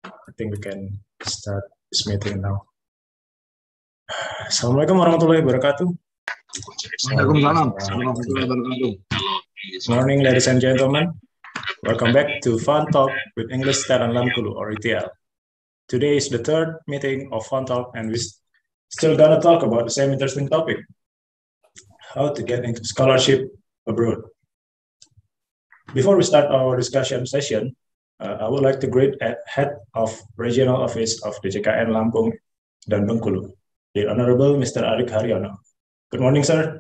I think we can start this meeting now. Assalamualaikum warahmatullahi wabarakatuh. Waalaikumsalam warahmatullahi wabarakatuh. Morning, ladies and gentlemen. Welcome back to Fun Talk with English Taran Lamkulu, or ETL. Today is the third meeting of Fun Talk, and we still gonna talk about the same interesting topic: how to get into scholarship abroad. Before we start our discussion session, I would like to greet Head of Regional Office of DJKN Lampung dan Bengkulu, the Honorable Mr. Arik Haryono. Good morning, sir.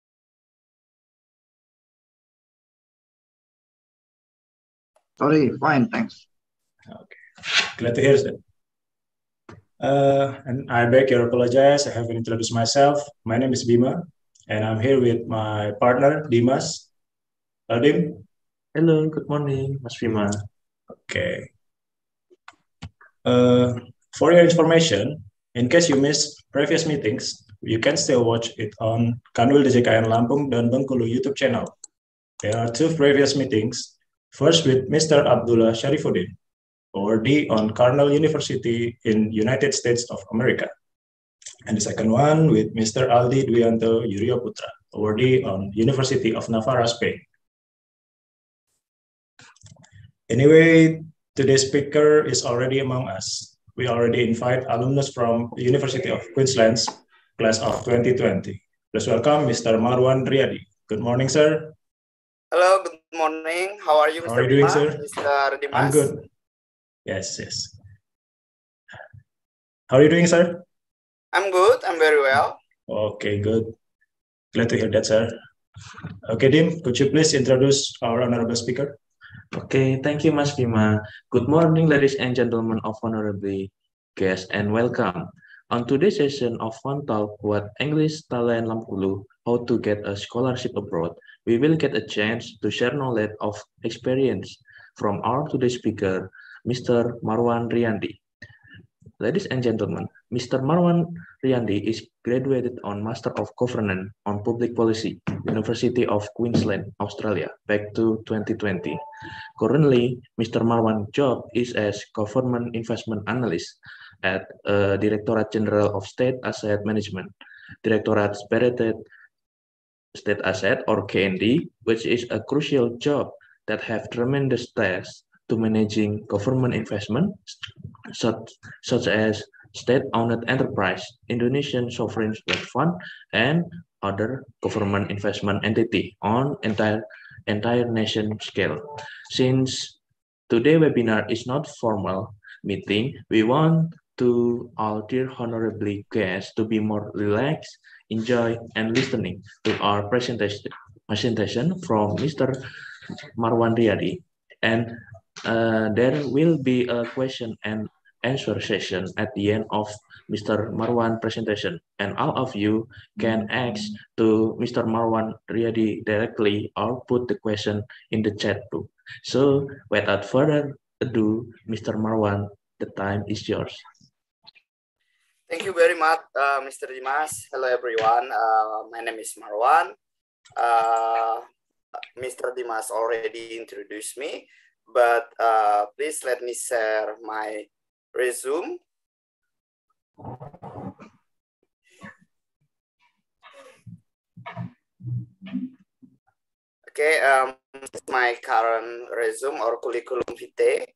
Sorry, fine, thanks. Okay, glad to hear that. And I beg your apologize. I haven't introduced myself. My name is Bima, and I'm here with my partner Dimas. Hello, Dim. Hello, good morning, Mas Bima. Okay. For your information, in case you missed previous meetings, you can still watch it on Kanwil DJKN Lampung dan Bengkulu YouTube channel. There are two previous meetings. First with Mr. Abdullah Sharifuddin, ORD on Cornell University in United States of America. And the second one with Mr. Aldi Dwianto Yurio Putra, ORD on University of Navarra, Spain. Anyway, today's speaker is already among us. We already invite alumnus from the University of Queensland's class of 2020. Please welcome Mr. Marwan Riyadi. Good morning, sir. Hello, good morning. How are you, Mr. How are you doing, Bima? sir? Mr. Dimas? I'm good. Yes. How are you doing, sir? I'm good. I'm very well. Okay, good. Glad to hear that, sir. Okay, Dim, could you please introduce our honorable speaker? Okay, thank you, Mas Bima. Good morning, ladies and gentlemen of honorable guests, and welcome. On today's session of Fun Talk with English Talent Lampulu, how to get a scholarship abroad, we will get a chance to share knowledge of experience from our today's speaker, Mr. Marwan Riyandi. Ladies and gentlemen, Mr. Marwan Riyandi is graduated on Master of Governance on Public Policy, University of Queensland, Australia, back to 2020. Currently, Mr. Marwan's job is as Government Investment Analyst at Directorate General of State Asset Management, Directorate Spirited State Asset, or KND, which is a crucial job that have tremendous tasks to managing government investment, such as state-owned enterprise, Indonesian sovereign wealth fund, and other government investment entity on entire nation scale. Since today's webinar is not formal meeting, we want to our dear honorable guests to be more relaxed, enjoy, and listening to our presentation from Mr. Marwan Riyadi. And there will be a question and answer session at the end of Mr. Marwan presentation, and all of you can ask to Mr. Marwan Riyadi directly or put the question in the chat book. So without further ado, Mr. Marwan, the time is yours. Thank you very much, Mr. Dimas. Hello, everyone. My name is Marwan. Mr. Dimas already introduced me, but please let me share my resume. Okay, my current resume or curriculum vitae.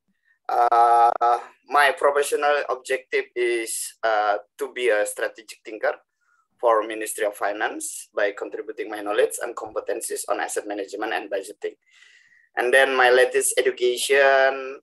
My professional objective is to be a strategic thinker for Ministry of Finance by contributing my knowledge and competencies on asset management and budgeting. And then my latest education,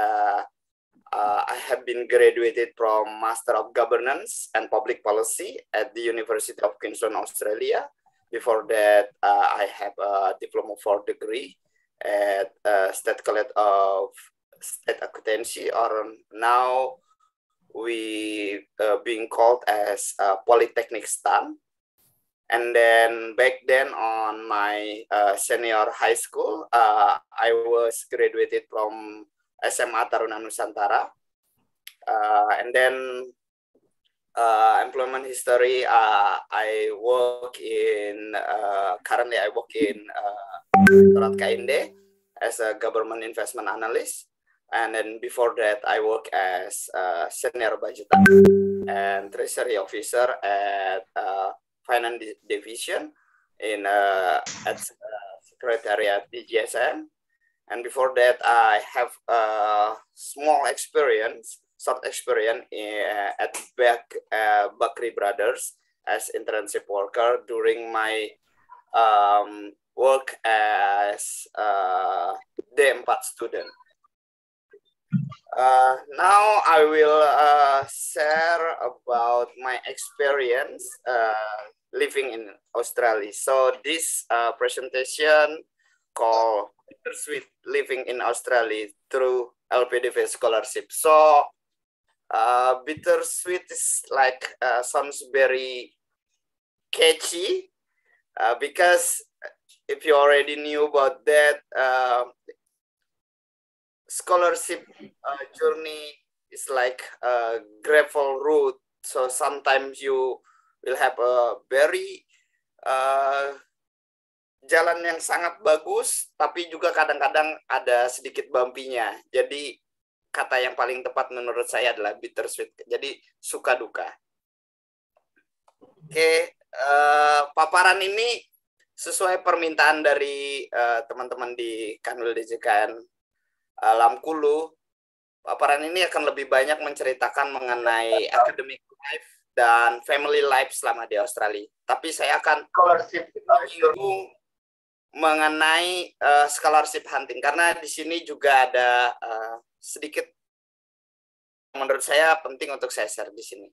I have been graduated from Master of Governance and Public Policy at the University of Queensland, Australia. Before that, I have a Diploma 4 degree at State College of State Accountancy, or now we being called as Polytechnic STAN. And then back then on my senior high school, I was graduated from SMA Taruna Nusantara. And then employment history, I work in, currently I work in Direktorat KND as a government investment analyst. And then before that, I work as a senior budget and treasury officer at finance division in at secretariat DGSN. And before that, I have a small experience, short experience at Bakri Brothers as internship worker during my work as D4 student. Now I will share about my experience living in Australia. So this presentation called Bittersweet Living in Australia through LPDP scholarship. So bittersweet is like sounds very catchy because if you already knew about that, scholarship journey is like a gravel road. So sometimes you will have a very jalan yang sangat bagus, tapi juga kadang-kadang ada sedikit bumpy-nya. Jadi kata yang paling tepat menurut saya adalah bittersweet. Jadi suka duka. Oke, paparan ini sesuai permintaan dari teman-teman di Kanwil DJKN Lamkulu. Paparan ini akan lebih banyak menceritakan mengenai academic life dan family life selama di Australia. Tapi saya akan menyinggung mengenai scholarship hunting karena di sini juga ada sedikit menurut saya penting untuk saya share di sini.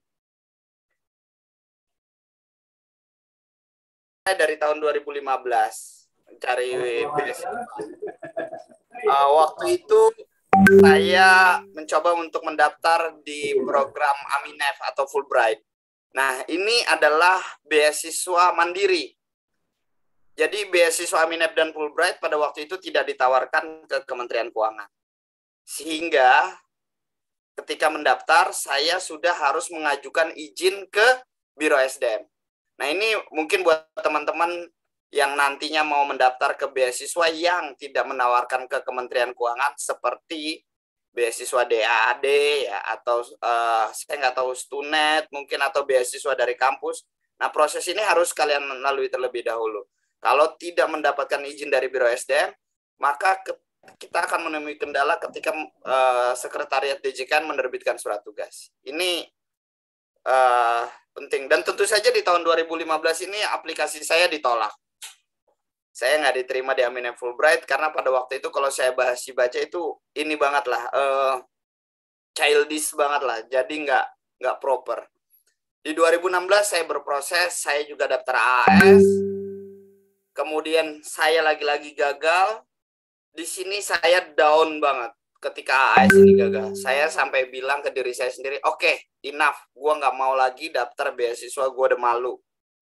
Dari tahun 2015 mencari beasiswa. Waktu itu saya mencoba untuk mendaftar di program Aminef atau Fulbright. Nah, ini adalah beasiswa mandiri. Jadi beasiswa Aminef dan Fulbright pada waktu itu tidak ditawarkan ke Kementerian Keuangan. Sehingga ketika mendaftar, saya sudah harus mengajukan izin ke Biro SDM. Nah, ini mungkin buat teman-teman yang nantinya mau mendaftar ke beasiswa yang tidak menawarkan ke Kementerian Keuangan seperti beasiswa DAAD ya atau saya nggak tahu Stunet mungkin atau beasiswa dari kampus. Nah, proses ini harus kalian lalui terlebih dahulu. Kalau tidak mendapatkan izin dari Biro SDM, maka kita akan menemui kendala ketika Sekretariat DJKN menerbitkan surat tugas. Ini penting. Dan tentu saja di tahun 2015 ini aplikasi saya ditolak. Saya nggak diterima di Aminef Fulbright karena pada waktu itu kalau saya baca itu ini banget lah, childish banget lah. Jadi nggak proper. Di 2016 saya berproses, saya juga daftar AAS. Kemudian saya lagi-lagi gagal. Di sini saya down banget ketika AAS ini gagal. Saya sampai bilang ke diri saya sendiri, oke, enough. Gue nggak mau lagi daftar beasiswa, gue udah malu.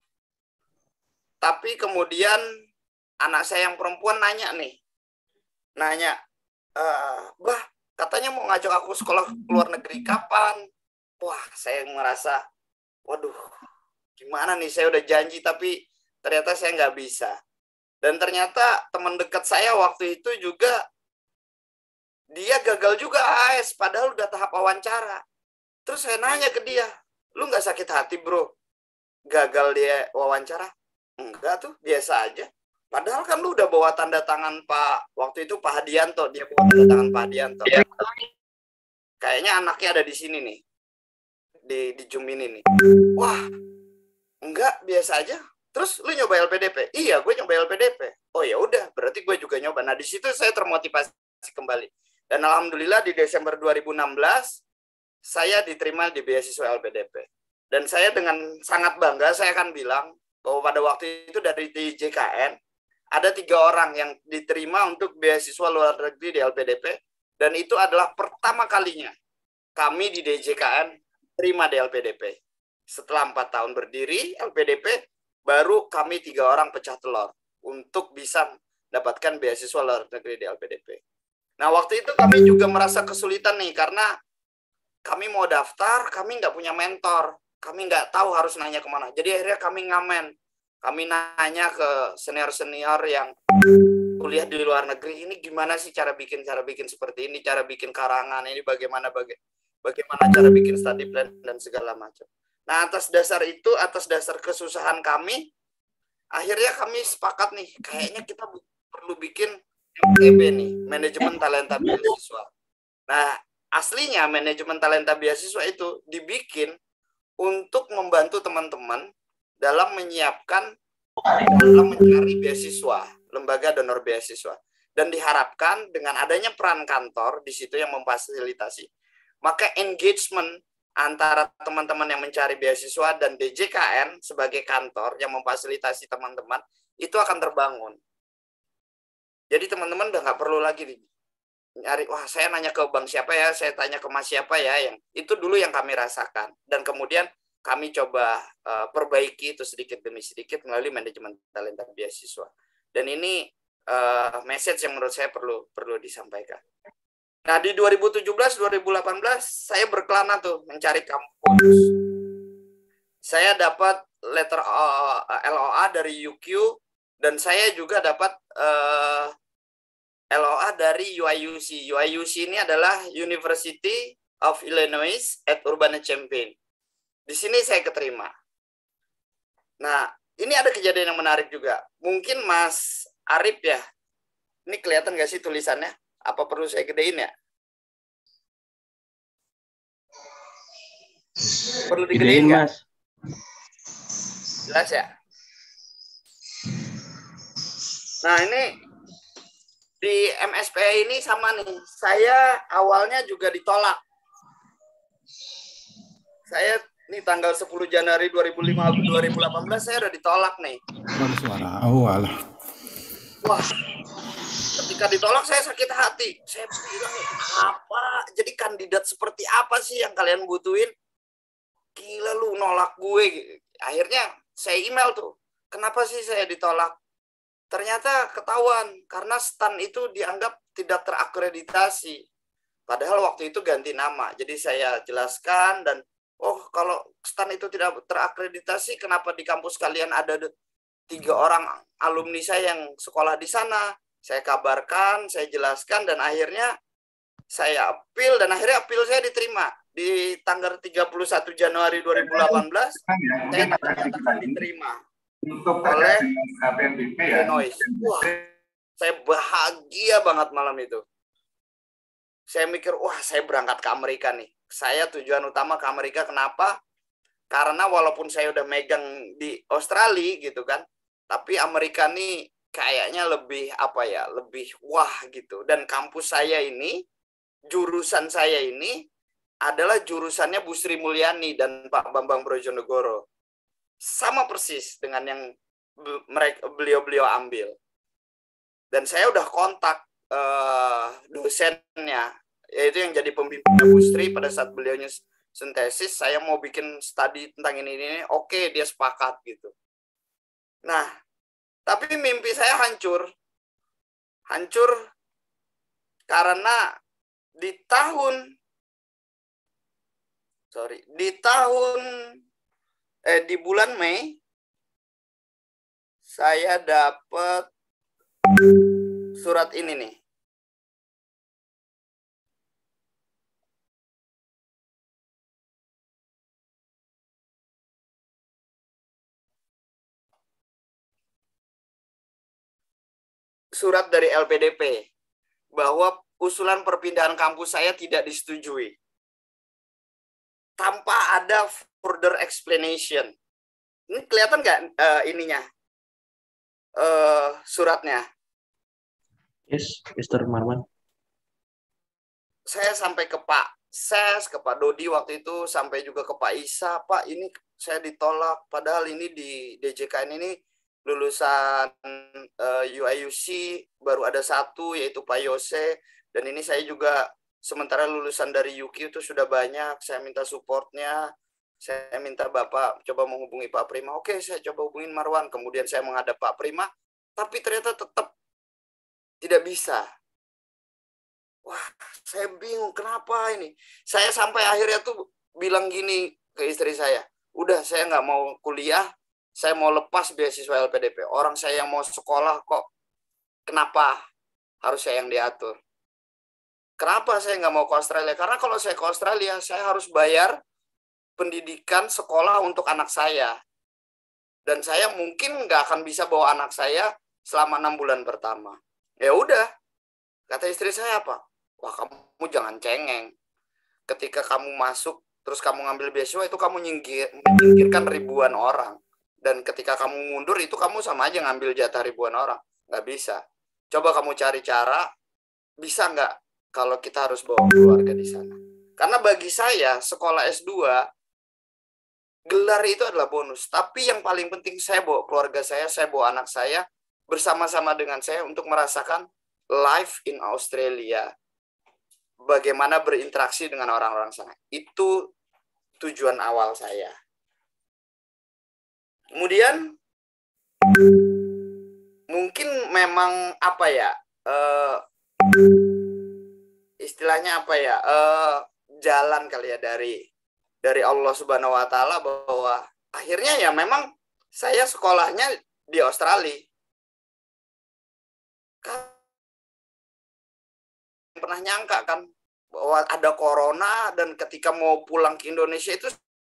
Tapi kemudian anak saya yang perempuan nanya, bah, katanya mau ngajak aku sekolah luar negeri kapan? Wah, saya merasa, waduh, gimana nih, saya udah janji tapi ternyata saya nggak bisa. Dan ternyata teman dekat saya waktu itu juga, dia gagal juga AS, padahal udah tahap wawancara. Terus saya nanya ke dia, lu nggak sakit hati bro? Gagal dia wawancara? Enggak tuh, biasa aja. Padahal kan lu udah bawa tanda tangan Pak, waktu itu Pak Hadianto, dia bawa tanda tangan Pak Hadianto. Kayaknya anaknya ada di sini nih, di Zoom ini nih. Wah, enggak, biasa aja. Terus lu nyoba LPDP? Iya, gue nyoba LPDP. Oh ya udah, berarti gue juga nyoba. Nah, di situ saya termotivasi kembali. Dan alhamdulillah di Desember 2016, saya diterima di beasiswa LPDP. Dan saya dengan sangat bangga, saya akan bilang bahwa pada waktu itu dari DJKN, ada 3 orang yang diterima untuk beasiswa luar negeri di LPDP, dan itu adalah pertama kalinya kami di DJKN terima di LPDP. Setelah 4 tahun berdiri LPDP, baru kami 3 orang pecah telur untuk bisa mendapatkan beasiswa luar negeri di LPDP. Nah, waktu itu kami juga merasa kesulitan nih, karena kami mau daftar, kami nggak punya mentor, kami nggak tahu harus nanya kemana. Jadi akhirnya kami ngamen. Kami nanya ke senior-senior yang kuliah di luar negeri ini gimana sih cara bikin seperti ini, cara bikin karangan ini bagaimana cara bikin study plan dan segala macam. Nah, atas dasar itu, atas dasar kesusahan kami, akhirnya kami sepakat nih, kayaknya kita perlu bikin MTB nih, manajemen talenta beasiswa. Nah, aslinya manajemen talenta beasiswa itu dibikin untuk membantu teman-teman dalam menyiapkan, dalam mencari beasiswa, lembaga donor beasiswa. Dan diharapkan dengan adanya peran kantor di situ yang memfasilitasi, maka engagement antara teman-teman yang mencari beasiswa dan DJKN sebagai kantor yang memfasilitasi teman-teman itu akan terbangun. Jadi teman-teman udah nggak perlu lagi nyari, wah saya nanya ke bank siapa ya, saya tanya ke mas siapa ya, yang itu dulu yang kami rasakan. Dan kemudian kami coba perbaiki itu sedikit demi sedikit melalui manajemen talenta beasiswa. Dan ini message yang menurut saya perlu disampaikan. Nah, di 2017-2018 saya berkelana tuh mencari kampus. Saya dapat letter LOA dari UQ dan saya juga dapat LOA dari UIUC. UIUC ini adalah University of Illinois at Urbana-Champaign. Di sini saya keterima. Nah, ini ada kejadian yang menarik juga. Mungkin Mas Arif ya, ini kelihatan nggak sih tulisannya? Apa perlu saya gedein ya? Perlu digedein nggak? Mas. Jelas ya? Nah, ini di MSPI ini sama nih. Saya awalnya juga ditolak. Saya nih tanggal 10 Januari 2018 saya udah ditolak nih. Baru suara. Oh, alah. Wah, ketika ditolak saya sakit hati. Saya bilang, apa? Jadi kandidat seperti apa sih yang kalian butuhin? Gila lu nolak gue. Akhirnya saya email tuh. Kenapa sih saya ditolak? Ternyata ketahuan karena stan itu dianggap tidak terakreditasi. Padahal waktu itu ganti nama. Jadi saya jelaskan dan oh kalau stan itu tidak terakreditasi, kenapa di kampus kalian ada 3 orang alumni saya yang sekolah di sana? Saya kabarkan, saya jelaskan dan akhirnya saya appeal dan akhirnya appeal saya diterima. Di tanggal 31 Januari 2018 saya akan diterima oleh Illinois. Wah, saya bahagia banget malam itu. Saya mikir, wah saya berangkat ke Amerika nih. Saya tujuan utama ke Amerika, kenapa? Karena walaupun saya udah megang di Australia gitu kan, tapi Amerika nih kayaknya lebih apa ya, lebih wah gitu. Dan kampus saya ini, jurusan saya ini adalah jurusannya Bu Sri Mulyani dan Pak Bambang Brojonegoro. Sama persis dengan yang beliau-beliau ambil. Dan saya udah kontak dosennya, yaitu yang jadi pembimbingnya Bu Sri pada saat beliaunya sintesis, saya mau bikin studi tentang ini. Oke, dia sepakat gitu. Nah, tapi mimpi saya hancur. Hancur karena di bulan Mei saya dapat surat ini nih. Surat dari LPDP bahwa usulan perpindahan kampus saya tidak disetujui. Tanpa ada further explanation. Ini kelihatan nggak ininya? Suratnya. Yes, Mr. Marwan. Saya sampai ke Pak Ses, ke Pak Dodi waktu itu, sampai juga ke Pak Isa. Pak, ini saya ditolak. Padahal ini di DJKN ini lulusan UIUC baru ada 1, yaitu Pak Yose. Dan ini saya juga sementara lulusan dari UQ itu sudah banyak. Saya minta supportnya. Saya minta Bapak coba menghubungi Pak Prima. Oke, saya coba hubungin Marwan. Kemudian saya menghadap Pak Prima. Tapi ternyata tetap tidak bisa. Wah, saya bingung kenapa ini. Saya sampai akhirnya tuh bilang gini ke istri saya. Udah, saya nggak mau kuliah. Saya mau lepas beasiswa LPDP. Orang saya yang mau sekolah kok Kenapa harus saya yang diatur? Kenapa saya nggak mau ke Australia? Karena kalau saya ke Australia, saya harus bayar pendidikan sekolah untuk anak saya. Dan saya mungkin nggak akan bisa bawa anak saya selama 6 bulan pertama. Ya udah, kata istri saya apa? Wah, kamu jangan cengeng. Ketika kamu masuk, terus kamu ngambil beasiswa, itu kamu menyingkirkan ribuan orang. Dan ketika kamu mundur, itu kamu sama aja ngambil jatah ribuan orang. Nggak bisa. Coba kamu cari cara, bisa nggak kalau kita harus bawa keluarga di sana. Karena bagi saya, sekolah S2, gelar itu adalah bonus. Tapi yang paling penting, saya bawa keluarga saya bawa anak saya, bersama-sama dengan saya untuk merasakan life in Australia. Bagaimana berinteraksi dengan orang-orang sana. Itu tujuan awal saya. Kemudian, mungkin memang apa ya, istilahnya apa ya, jalan kali ya dari Allah Subhanahu Wa Taala, bahwa akhirnya ya memang saya sekolahnya di Australia. Pernah nyangka kan bahwa ada corona, dan ketika mau pulang ke Indonesia itu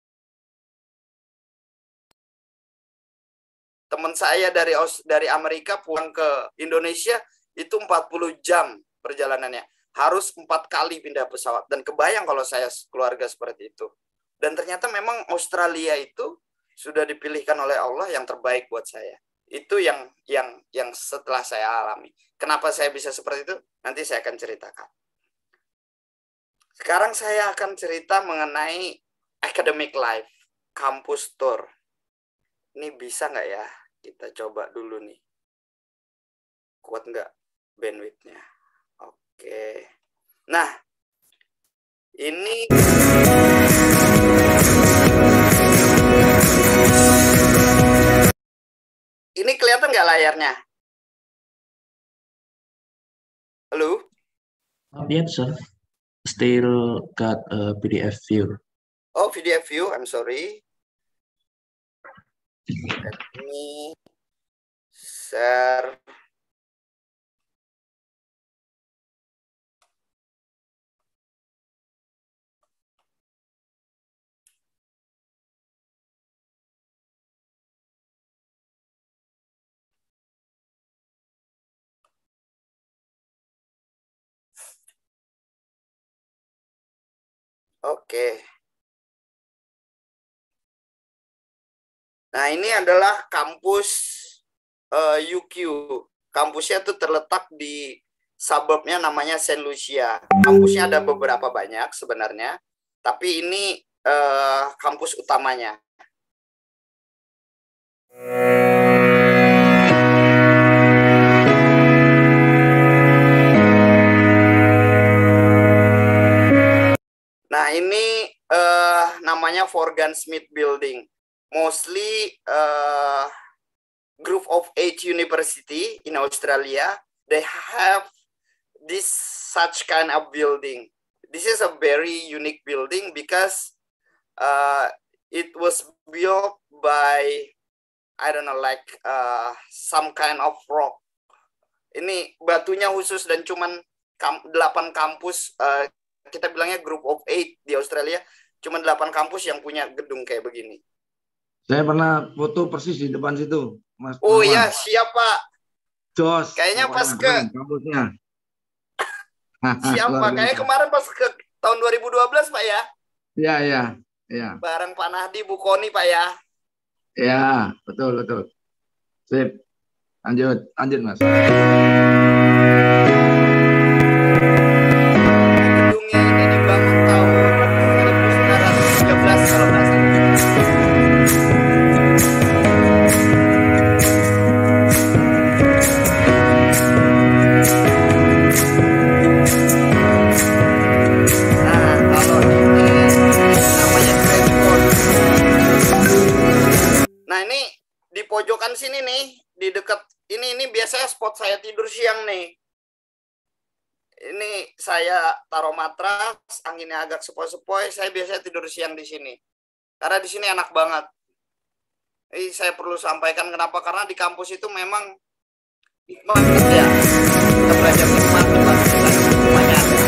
teman saya dari Amerika pulang ke Indonesia itu 40 jam perjalanannya. Harus 4 kali pindah pesawat. Dan kebayang kalau saya keluarga seperti itu. Dan ternyata memang Australia itu sudah dipilihkan oleh Allah yang terbaik buat saya. Itu yang setelah saya alami. Kenapa saya bisa seperti itu? Nanti saya akan ceritakan. Sekarang saya akan cerita mengenai academic life, kampus tour. Ini bisa nggak ya? Kita coba dulu nih. Kuat nggak bandwidth-nya? Oke. Nah, ini kelihatan nggak layarnya? Halo? Yep, sir. Still got a PDF view. Oh, PDF view. I'm sorry. Let me share. Oke. Nah, ini adalah kampus UQ. Kampusnya itu terletak di suburbnya namanya Saint Lucia. Kampusnya ada beberapa banyak sebenarnya, tapi ini kampus utamanya. Nah, ini namanya Forgan Smith Building. Mostly group of 8 university in Australia, they have this such kind of building. This is a very unique building because it was built by, I don't know, like some kind of rock. Ini batunya khusus, dan cuman 8 kampus, kita bilangnya group of 8 di Australia, cuman 8 kampus yang punya gedung kayak begini. Saya pernah foto persis di depan situ, Mas. Oh iya, siapa? Jos. Kayaknya pas ke kampusnya. Siapa? Kayaknya kemarin pas ke tahun 2012, Pak ya? Iya. Bareng Pak Nahdi, Bu Koni, Pak ya? Iya, betul. Sip. Lanjut Mas. Gedungnya ini dibangun tahun 1913 kalau nggak salah. Nah, ini di pojokan sini nih, di dekat ini biasanya spot saya tidur siang nih. Ini saya taruh matras, anginnya agak sepoi-sepoi, saya biasanya tidur siang di sini. Karena di sini enak banget. Saya perlu sampaikan kenapa, karena di kampus itu memang Hikmah ya. Kita belajar hikmah tentang hikmahnya ada.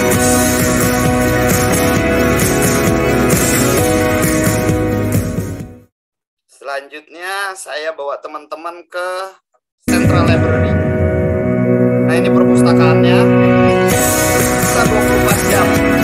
Selanjutnya saya bawa teman-teman ke Central Library. Nah, ini perpustakaannya. Bisa 24 jam.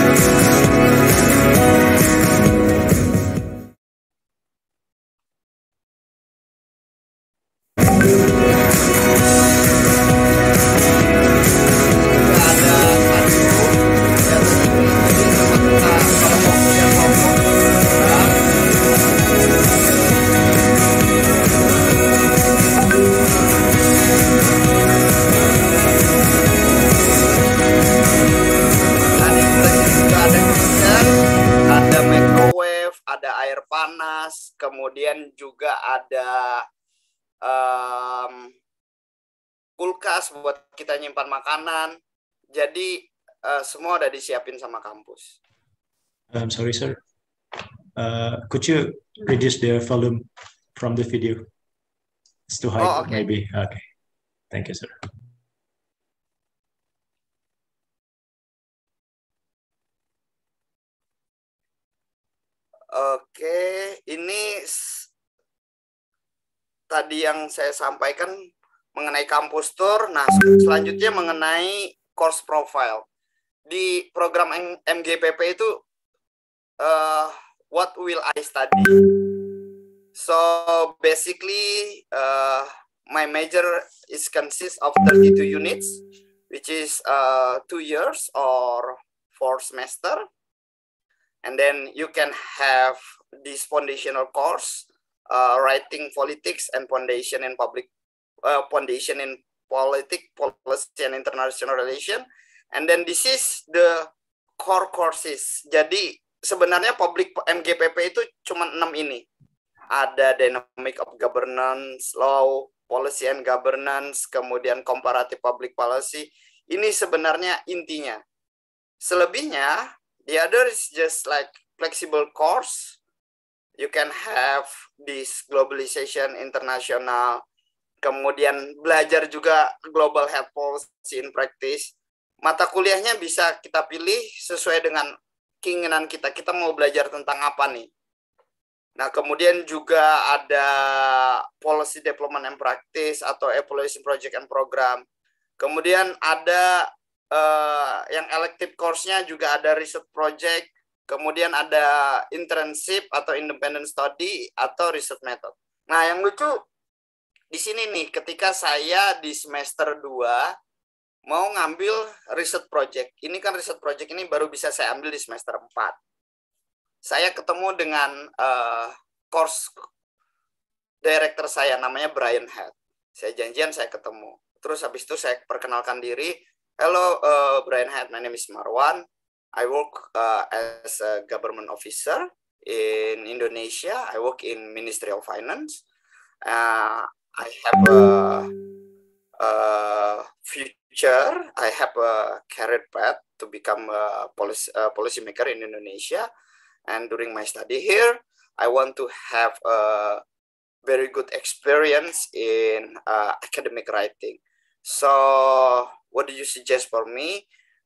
Ada microwave, ada air panas, kemudian juga ada kulkas buat kita nyimpan makanan. Jadi semua udah disiapin sama kampus. I'm sorry, sir. Could you reduce the volume from the video? It's too high, Oh, okay. maybe. Okay. Thank you, sir. Oke, ini tadi yang saya sampaikan mengenai kampus tour. Nah, selanjutnya mengenai course profile. Di program MGPP itu, what will I study? So, basically, my major is consists of 32 units, which is 2 years or 4 semester. And then you can have this foundational course, writing politics and foundation in public, foundation in politics, policy and international relation. And then this is the core courses. Jadi sebenarnya public MGPP itu cuma 6 ini. Ada dynamic of governance, law, policy and governance, kemudian comparative public policy. Ini sebenarnya intinya. Selebihnya, the other is just like flexible course. You can have this globalization, international, kemudian belajar juga global health policy in practice. Mata kuliahnya bisa kita pilih sesuai dengan keinginan kita. Kita mau belajar tentang apa nih? Nah, kemudian juga ada policy development and practice atau evaluation project and program. Kemudian ada yang elective course-nya juga ada research project, kemudian ada internship atau independent study atau research method. Nah, yang lucu di sini nih, ketika saya di semester 2 mau ngambil research project. Ini kan research project ini baru bisa saya ambil di semester 4. Saya ketemu dengan course director saya, namanya Brian Head. Saya janjian, saya ketemu. Terus habis itu saya perkenalkan diri. Hello, Brian Head. My name is Marwan. I work as a government officer in Indonesia. I work in Ministry of Finance. I have a future. I have a career path to become a policy maker in Indonesia. And during my study here, I want to have a very good experience in academic writing. So, what do you suggest for me?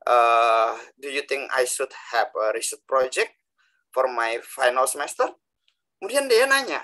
Do you think I should have a research project for my final semester? Kemudian dia nanya,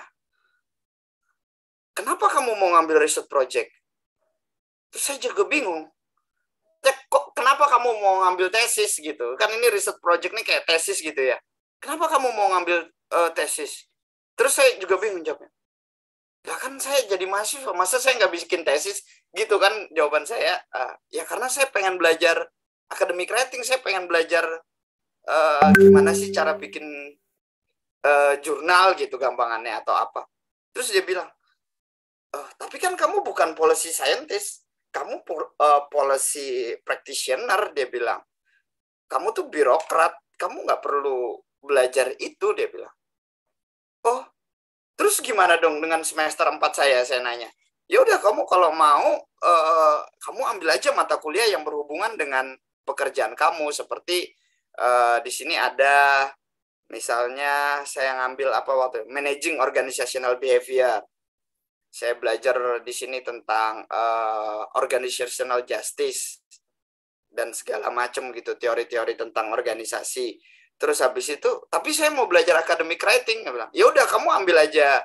kenapa kamu mau ngambil research project? Terus saya juga bingung. Kok kenapa kamu mau ngambil tesis gitu? Kan ini research project nih kayak tesis gitu ya. Kenapa kamu mau ngambil tesis? Terus saya juga bingung jawabnya. Ya kan saya jadi mahasiswa, masa saya nggak bikin tesis? Gitu kan jawaban saya. Ya karena saya pengen belajar academic writing, saya pengen belajar gimana sih cara bikin jurnal gitu gampangannya atau apa. Terus dia bilang, tapi kan kamu bukan policy scientist, kamu policy practitioner, dia bilang. Kamu tuh birokrat, kamu nggak perlu belajar itu, dia bilang. Oh, terus gimana dong dengan semester 4 saya nanya. Ya udah, kamu kalau mau, kamu ambil aja mata kuliah yang berhubungan dengan pekerjaan kamu. Seperti di sini ada, misalnya saya ngambil apa waktu managing organizational behavior. Saya belajar di sini tentang organizational justice dan segala macam gitu, teori-teori tentang organisasi. Terus habis itu, tapi saya mau belajar academic writing. Dia bilang, ya udah kamu ambil aja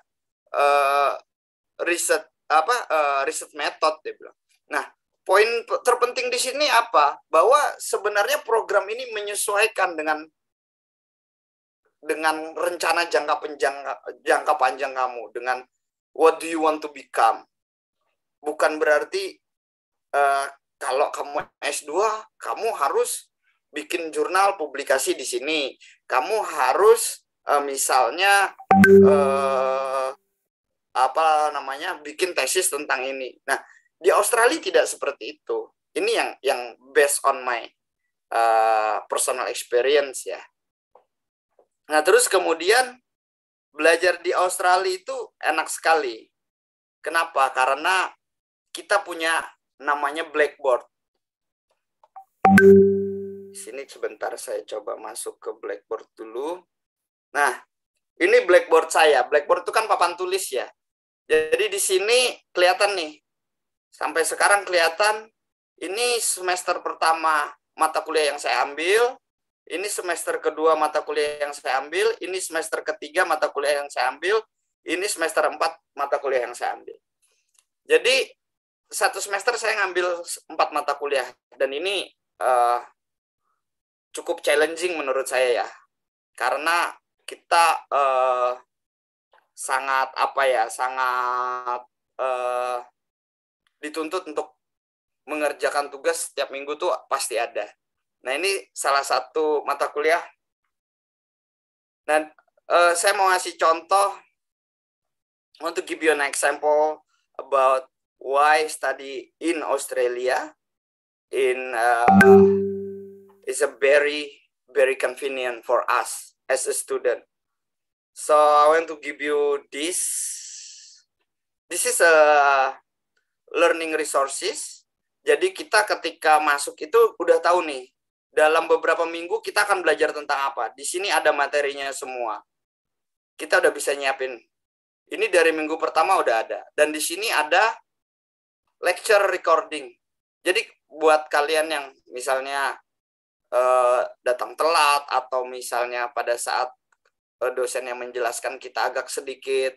riset method, dia bilang. Nah, poin terpenting di sini apa? Bahwa sebenarnya program ini menyesuaikan dengan rencana jangka panjang kamu, dengan what do you want to become. Bukan berarti kalau kamu S2, kamu harus bikin jurnal publikasi di sini. Kamu harus misalnya bikin tesis tentang ini. Nah, di Australia tidak seperti itu. Ini yang based on my personal experience ya. Nah, terus kemudian belajar di Australia itu enak sekali. Kenapa? Karena kita punya namanya Blackboard. Di sini sebentar saya coba masuk ke Blackboard dulu. Nah, ini Blackboard saya. Blackboard itu kan papan tulis ya. Jadi di sini kelihatan nih. Sampai sekarang kelihatan ini semester pertama mata kuliah yang saya ambil. Ini semester kedua mata kuliah yang saya ambil. Ini semester ketiga mata kuliah yang saya ambil. Ini semester 4 mata kuliah yang saya ambil. Jadi satu semester saya ngambil 4 mata kuliah. Dan ini cukup challenging menurut saya ya, karena kita sangat dituntut untuk mengerjakan tugas setiap minggu tuh pasti ada. Nah, ini salah satu mata kuliah. Dan saya mau ngasih contoh. I want to give you an example about why study in Australia is a very convenient for us as a student. So I want to give you this. This is a learning resources. Jadi kita ketika masuk itu udah tahu nih, dalam beberapa minggu kita akan belajar tentang apa. Di sini ada materinya semua. Kita udah bisa nyiapin. Ini dari minggu pertama udah ada. Dan di sini ada lecture recording. Jadi buat kalian yang misalnya datang telat, atau misalnya pada saat dosen yang menjelaskan kita agak sedikit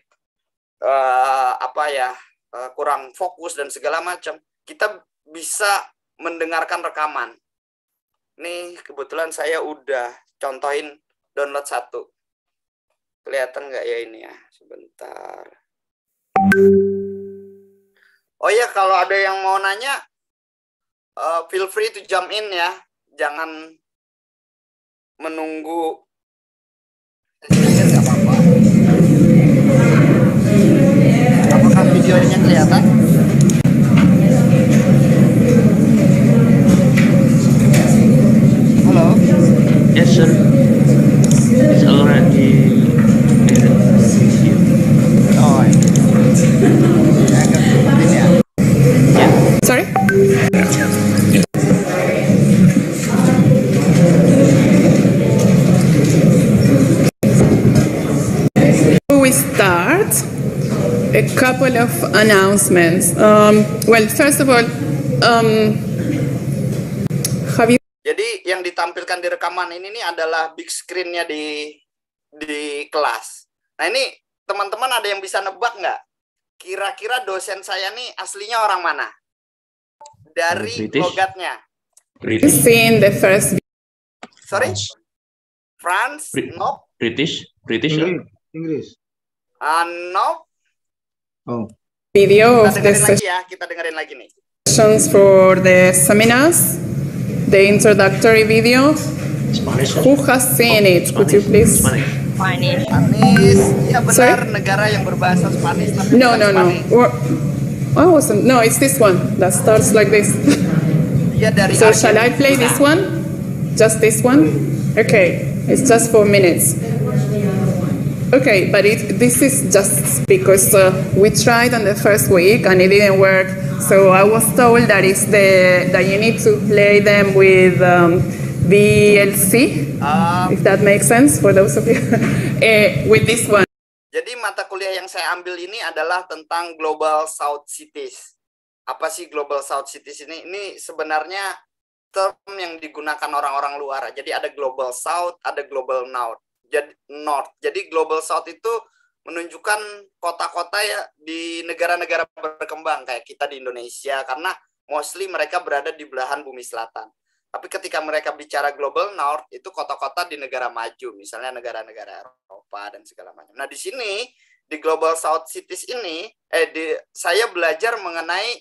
kurang fokus dan segala macam, kita bisa mendengarkan rekaman. Nih kebetulan saya udah contohin download 1. Kelihatan nggak ya ini ya? Sebentar. Oh ya, kalau ada yang mau nanya, feel free to jump in ya. Jangan menunggu. Nggak apa-apa. Apakah videonya kelihatan? Halo? Yes, sir. It's already here. Oh, ya. Ini ya. Sorry? We start a couple of announcements. Well, first of all, have you? Jadi yang ditampilkan di rekaman ini nih adalah big screen-nya di kelas. Nah, ini teman-teman ada yang bisa nebak nggak? Kira-kira dosen saya nih aslinya orang mana? Dari British. logatnya. British. Seen the first Sorry? France? No. British. Inggris. No. Oh. video Kita of the dengerin lagi ya. Kita dengerin lagi nih. sessions for the seminars, the introductory video. Spanish. Who has seen it? Could you please? Spanish. Spanish. Ya benar, Sorry? negara yang berbahasa Spanish. Tapi No, bukan no, no. Spanish. Oh, awesome. No, it's this one that starts like this. Dia dari So shall I play this one? Just this one? Okay, it's just 4 minutes. Okay, but this is just because we tried on the first week and it didn't work. So I was told that that you need to play them with VLC, if that makes sense for those of you, with this one. Jadi mata kuliah yang saya ambil ini adalah tentang Global South Cities. Apa sih Global South Cities ini? Ini sebenarnya term yang digunakan orang-orang luar. Jadi ada Global South, ada Global North. Jadi Global South itu menunjukkan kota-kota ya di negara-negara berkembang kayak kita di Indonesia, karena mostly mereka berada di belahan bumi selatan. Tapi ketika mereka bicara Global North, itu kota-kota di negara maju, misalnya negara-negara Eropa dan segala macam. Nah, di sini di Global South Cities ini, saya belajar mengenai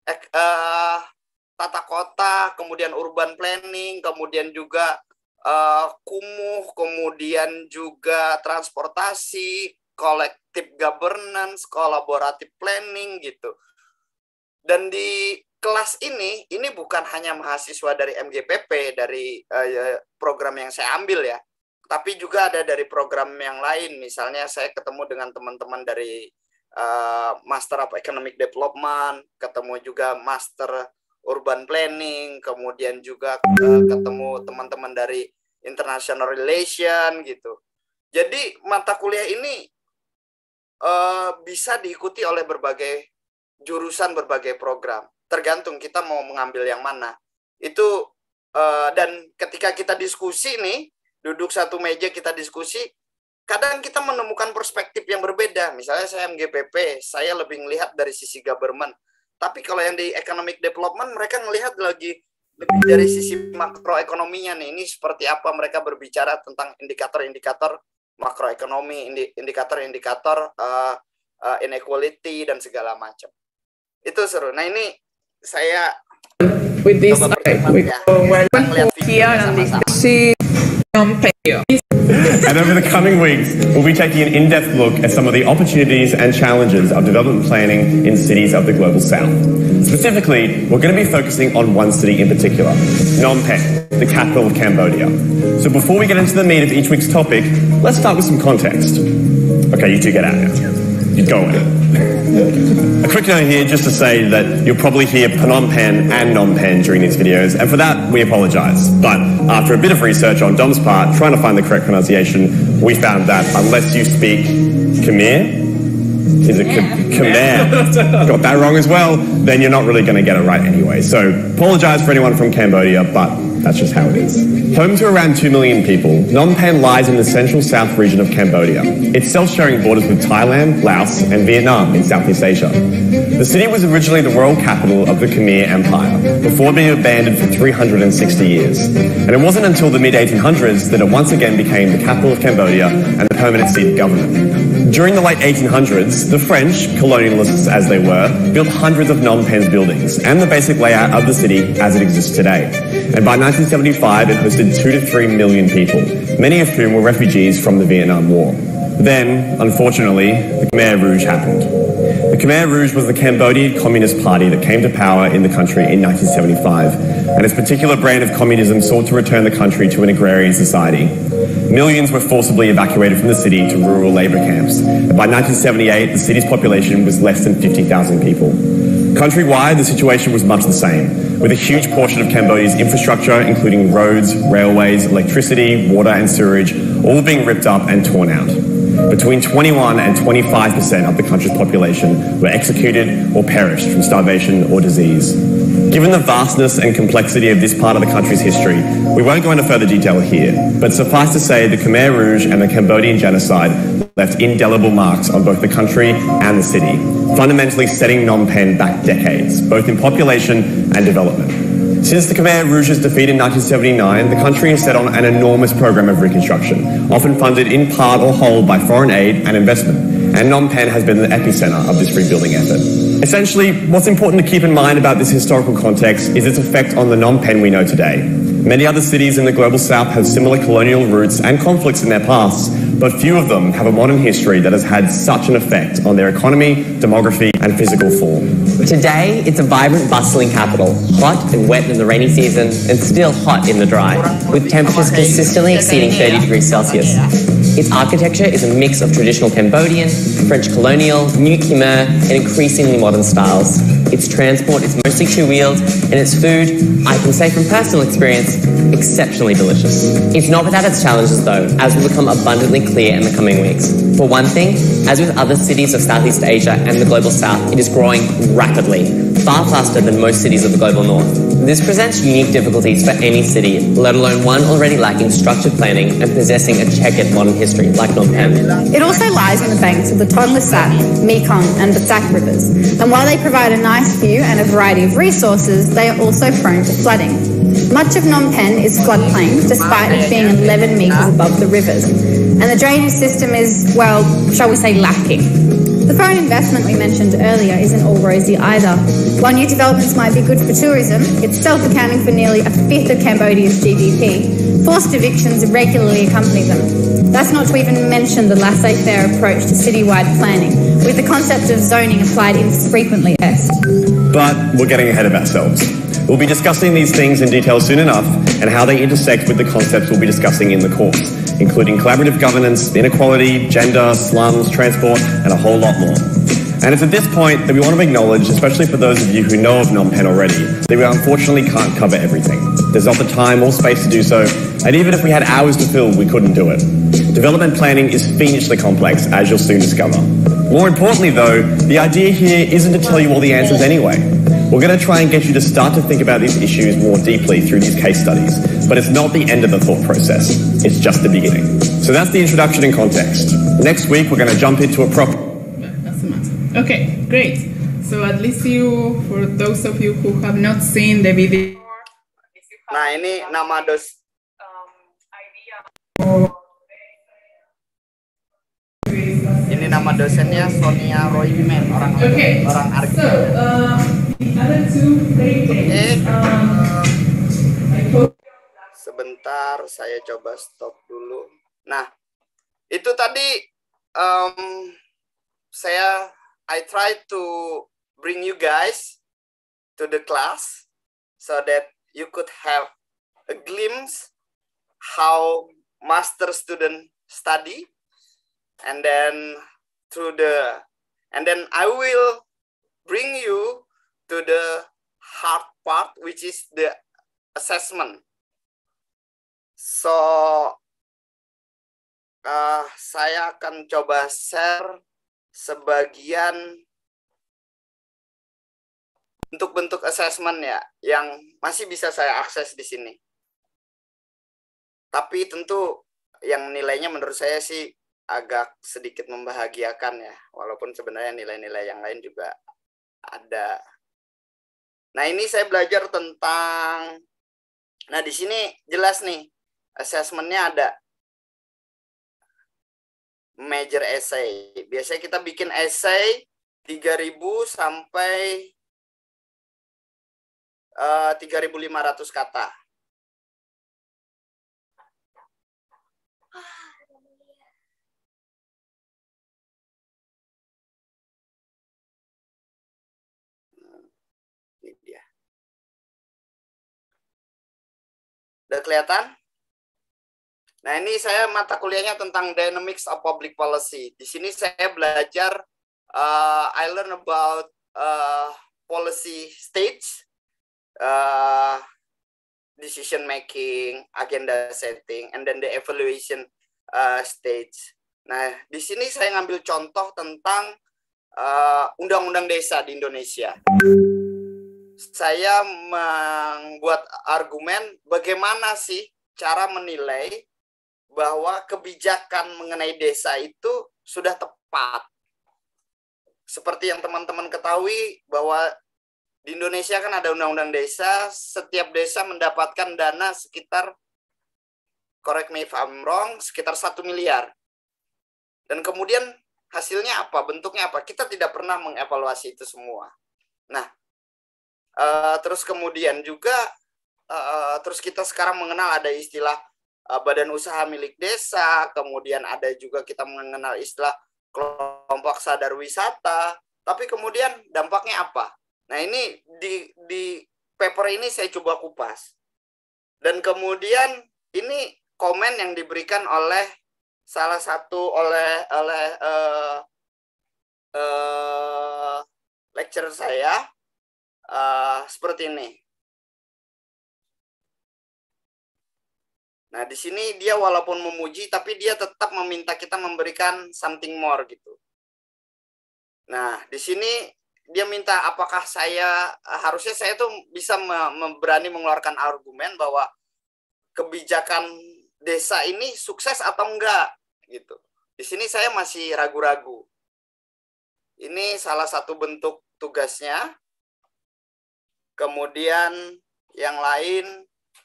tata kota, kemudian urban planning, kemudian juga kumuh, kemudian juga transportasi, collective governance, collaborative planning gitu. Dan di kelas ini bukan hanya mahasiswa dari MGPP, dari program yang saya ambil ya, tapi juga ada dari program yang lain. Misalnya saya ketemu dengan teman-teman dari Master of Economic Development, ketemu juga Master Urban Planning, kemudian juga ketemu teman-teman dari International Relation gitu. Jadi mata kuliah ini bisa diikuti oleh berbagai jurusan, berbagai program. Tergantung kita mau mengambil yang mana. Itu dan ketika kita diskusi nih, duduk satu meja kita diskusi, kadang kita menemukan perspektif yang berbeda. Misalnya saya MGPP, saya lebih melihat dari sisi government. Tapi kalau yang di economic development, mereka melihat lebih dari sisi makroekonominya nih. Ini seperti apa mereka berbicara tentang indikator-indikator makroekonomi, indikator-indikator inequality dan segala macam. Itu seru. Nah ini saya with this we go well here and see And over the coming weeks, we'll be taking an in-depth look at some of the opportunities and challenges of development planning in cities of the Global South. Specifically, we're going to be focusing on one city in particular, Phnom Penh, the capital of Cambodia. So before we get into the meat of each week's topic, let's start with some context. Okay, you two get out now. You go away. A quick note here just to say that you'll probably hear Phnom Penh and Phnom Penh during these videos, and for that we apologise. But after a bit of research on Dom's part, trying to find the correct pronunciation, we found that unless you speak Khmer, is it Khmer? Got that wrong as well, then you're not really going to get it right anyway. So apologise for anyone from Cambodia, but that's just how it is. Home to around 2 million people, Phnom Penh lies in the central south region of Cambodia, itself sharing borders with Thailand, Laos and Vietnam in Southeast Asia. The city was originally the royal capital of the Khmer Empire, before being abandoned for 360 years. And it wasn't until the mid-1800s that it once again became the capital of Cambodia and the permanent seat of government. During the late 1800s, the French, colonialists as they were, built hundreds of Phnom Penh's buildings and the basic layout of the city as it exists today. And by 1975, it hosted 2 to 3 million people, many of whom were refugees from the Vietnam War. Then, unfortunately, the Khmer Rouge happened. The Khmer Rouge was the Cambodian Communist Party that came to power in the country in 1975, and its particular brand of communism sought to return the country to an agrarian society. Millions were forcibly evacuated from the city to rural labour camps, and by 1978, the city's population was less than 50,000 people. Countrywide, the situation was much the same, with a huge portion of Cambodia's infrastructure, including roads, railways, electricity, water and sewerage, all being ripped up and torn out. Between 21 and 25% of the country's population were executed or perished from starvation or disease. Given the vastness and complexity of this part of the country's history, we won't go into further detail here, but suffice to say the Khmer Rouge and the Cambodian genocide left indelible marks on both the country and the city, fundamentally setting Phnom Penh back decades, both in population and development. Since the Khmer Rouge's defeat in 1979, the country has set on an enormous program of reconstruction, often funded in part or whole by foreign aid and investment, and Phnom Penh has been the epicenter of this rebuilding effort. Essentially, what's important to keep in mind about this historical context is its effect on the Phnom Penh we know today. Many other cities in the Global South have similar colonial roots and conflicts in their pasts, but few of them have a modern history that has had such an effect on their economy, demography and physical form. Today, it's a vibrant, bustling capital, hot and wet in the rainy season and still hot in the dry, with temperatures consistently exceeding 30 degrees Celsius. Its architecture is a mix of traditional Cambodian, French colonial, New Khmer and increasingly modern styles. Its transport is mostly two-wheeled, and its food, I can say from personal experience, exceptionally delicious. It's not without its challenges though, as will become abundantly clear in the coming weeks. For one thing, as with other cities of Southeast Asia and the Global South, it is growing rapidly, far faster than most cities of the Global North. This presents unique difficulties for any city, let alone one already lacking structured planning and possessing a checkered modern history like Phnom Penh. It also lies on the banks of the Tonle Sap, Mekong and Basak rivers, and while they provide a nice view and a variety of resources, they are also prone to flooding. Much of Phnom Penh is floodplain, despite it being 11 metres above the rivers, and the drainage system is, well, shall we say, lacking. The foreign investment we mentioned earlier isn't all rosy either. While new developments might be good for tourism, itself accounting for nearly a fifth of Cambodia's GDP, forced evictions regularly accompany them. That's not to even mention the laissez-faire approach to citywide planning, with the concept of zoning applied infrequently at best. But we're getting ahead of ourselves. We'll be discussing these things in detail soon enough and how they intersect with the concepts we'll be discussing in the course, including collaborative governance, inequality, gender, slums, transport, and a whole lot more. And it's at this point that we want to acknowledge, especially for those of you who know of Phnom Penh already, that we unfortunately can't cover everything. There's not the time or space to do so, and even if we had hours to fill, we couldn't do it. Development planning is fiendishly complex, as you'll soon discover. More importantly though, the idea here isn't to tell you all the answers anyway. We're going to try and get you to start to think about these issues more deeply through these case studies, but it's not the end of the thought process, it's just the beginning. So that's the introduction and context. Next week we're going to jump into a proper... Okay, great. So at least for those of you who have not seen the video. Nah, ini nama Ini nama dosennya Sonia Royman, orang Argentina. So, the other two paintings. Sebentar, saya coba stop dulu. Nah, itu tadi I try to bring you guys to the class so that you could have a glimpse how master student study, and then I will bring you to the hard part, which is the assessment. So saya akan coba share sebagian bentuk-bentuk assessment ya yang masih bisa saya akses di sini. Tapi tentu yang nilainya menurut saya sih agak sedikit membahagiakan ya, walaupun sebenarnya nilai-nilai yang lain juga ada. Nah, ini saya belajar tentang, nah di sini jelas nih assessmentnya ada major essay. Biasanya kita bikin essay 3.000 sampai 3.500 kata. Ini dia. Udah kelihatan? Nah, ini saya mata kuliahnya tentang Dynamics of Public Policy. Di sini saya belajar, I learn about policy stage, decision making, agenda setting, and then the evaluation stage. Nah, di sini saya ngambil contoh tentang undang-undang desa di Indonesia. Saya membuat argumen bagaimana sih cara menilai bahwa kebijakan mengenai desa itu sudah tepat. Seperti yang teman-teman ketahui bahwa di Indonesia kan ada undang-undang desa, setiap desa mendapatkan dana sekitar, correct me if I'm wrong, sekitar 1 miliar. Dan kemudian hasilnya apa? Bentuknya apa? Kita tidak pernah mengevaluasi itu semua. Nah, terus kemudian juga, terus kita sekarang mengenal ada istilah badan usaha milik desa, kemudian ada juga kita mengenal istilah kelompok sadar wisata, tapi kemudian dampaknya apa? Nah, ini di paper ini saya coba kupas. Dan kemudian ini komen yang diberikan oleh salah satu lecturer saya, seperti ini. Nah, di sini dia walaupun memuji, tapi dia tetap meminta kita memberikan something more gitu. Nah, di sini dia minta apakah harusnya saya tuh bisa berani mengeluarkan argumen bahwa kebijakan desa ini sukses atau enggak gitu. Di sini saya masih ragu-ragu. Ini salah satu bentuk tugasnya. Kemudian yang lain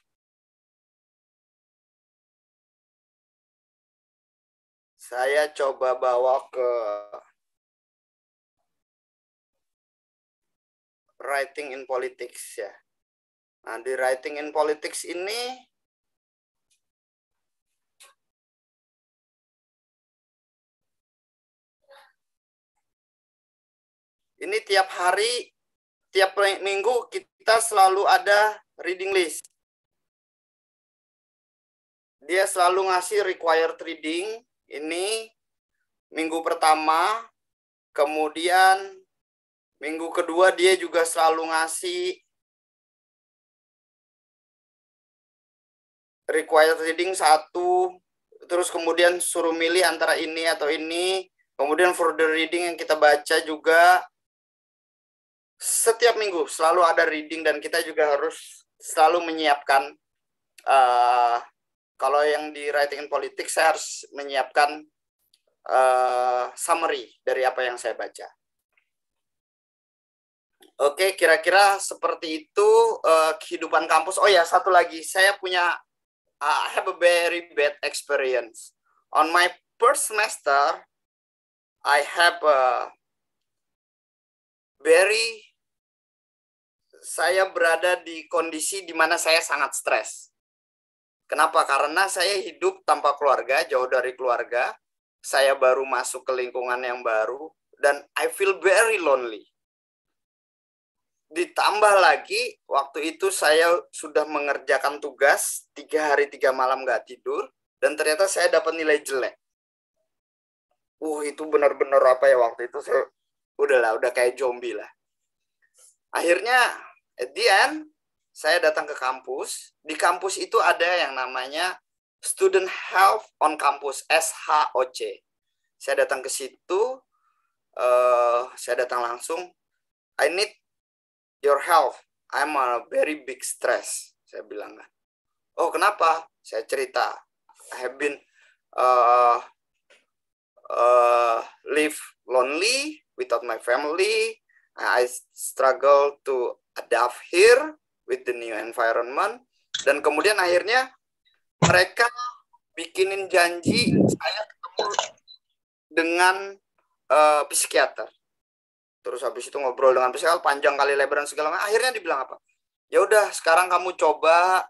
saya coba bawa ke writing in politics ya. Nah, di writing in politics ini tiap hari, tiap minggu kita selalu ada reading list. Dia selalu ngasih required reading. Ini minggu pertama, kemudian minggu kedua dia juga selalu ngasih required reading 1, terus kemudian suruh milih antara ini atau ini, kemudian further reading yang kita baca juga. Setiap minggu selalu ada reading dan kita juga harus selalu menyiapkan, kalau yang di writing in politics saya harus menyiapkan summary dari apa yang saya baca. Oke, kira-kira seperti itu kehidupan kampus. Oh ya, satu lagi, saya punya I have a very bad experience. On my first semester, I have saya berada di kondisi di mana saya sangat stres. Kenapa? Karena saya hidup tanpa keluarga, jauh dari keluarga. Saya baru masuk ke lingkungan yang baru, dan I feel very lonely. Ditambah lagi, waktu itu saya sudah mengerjakan tugas, 3 hari 3 malam nggak tidur, dan ternyata saya dapat nilai jelek. Itu benar-benar apa ya, waktu itu saya udah kayak zombie lah. Akhirnya, at the end, saya datang ke kampus. Di kampus itu ada yang namanya Student Health on Campus, SHOC. Saya datang ke situ, saya datang langsung. I need your help. I'm on a very big stress. Saya bilang kan. Oh, kenapa? Saya cerita. I have been live lonely without my family. I struggle to adapt here with the new environment. Dan kemudian akhirnya mereka bikinin janji saya ketemu dengan psikiater. Terus habis itu ngobrol dengan psikiater panjang kali lebaran segala macam. Akhirnya dibilang apa? Ya udah, sekarang kamu coba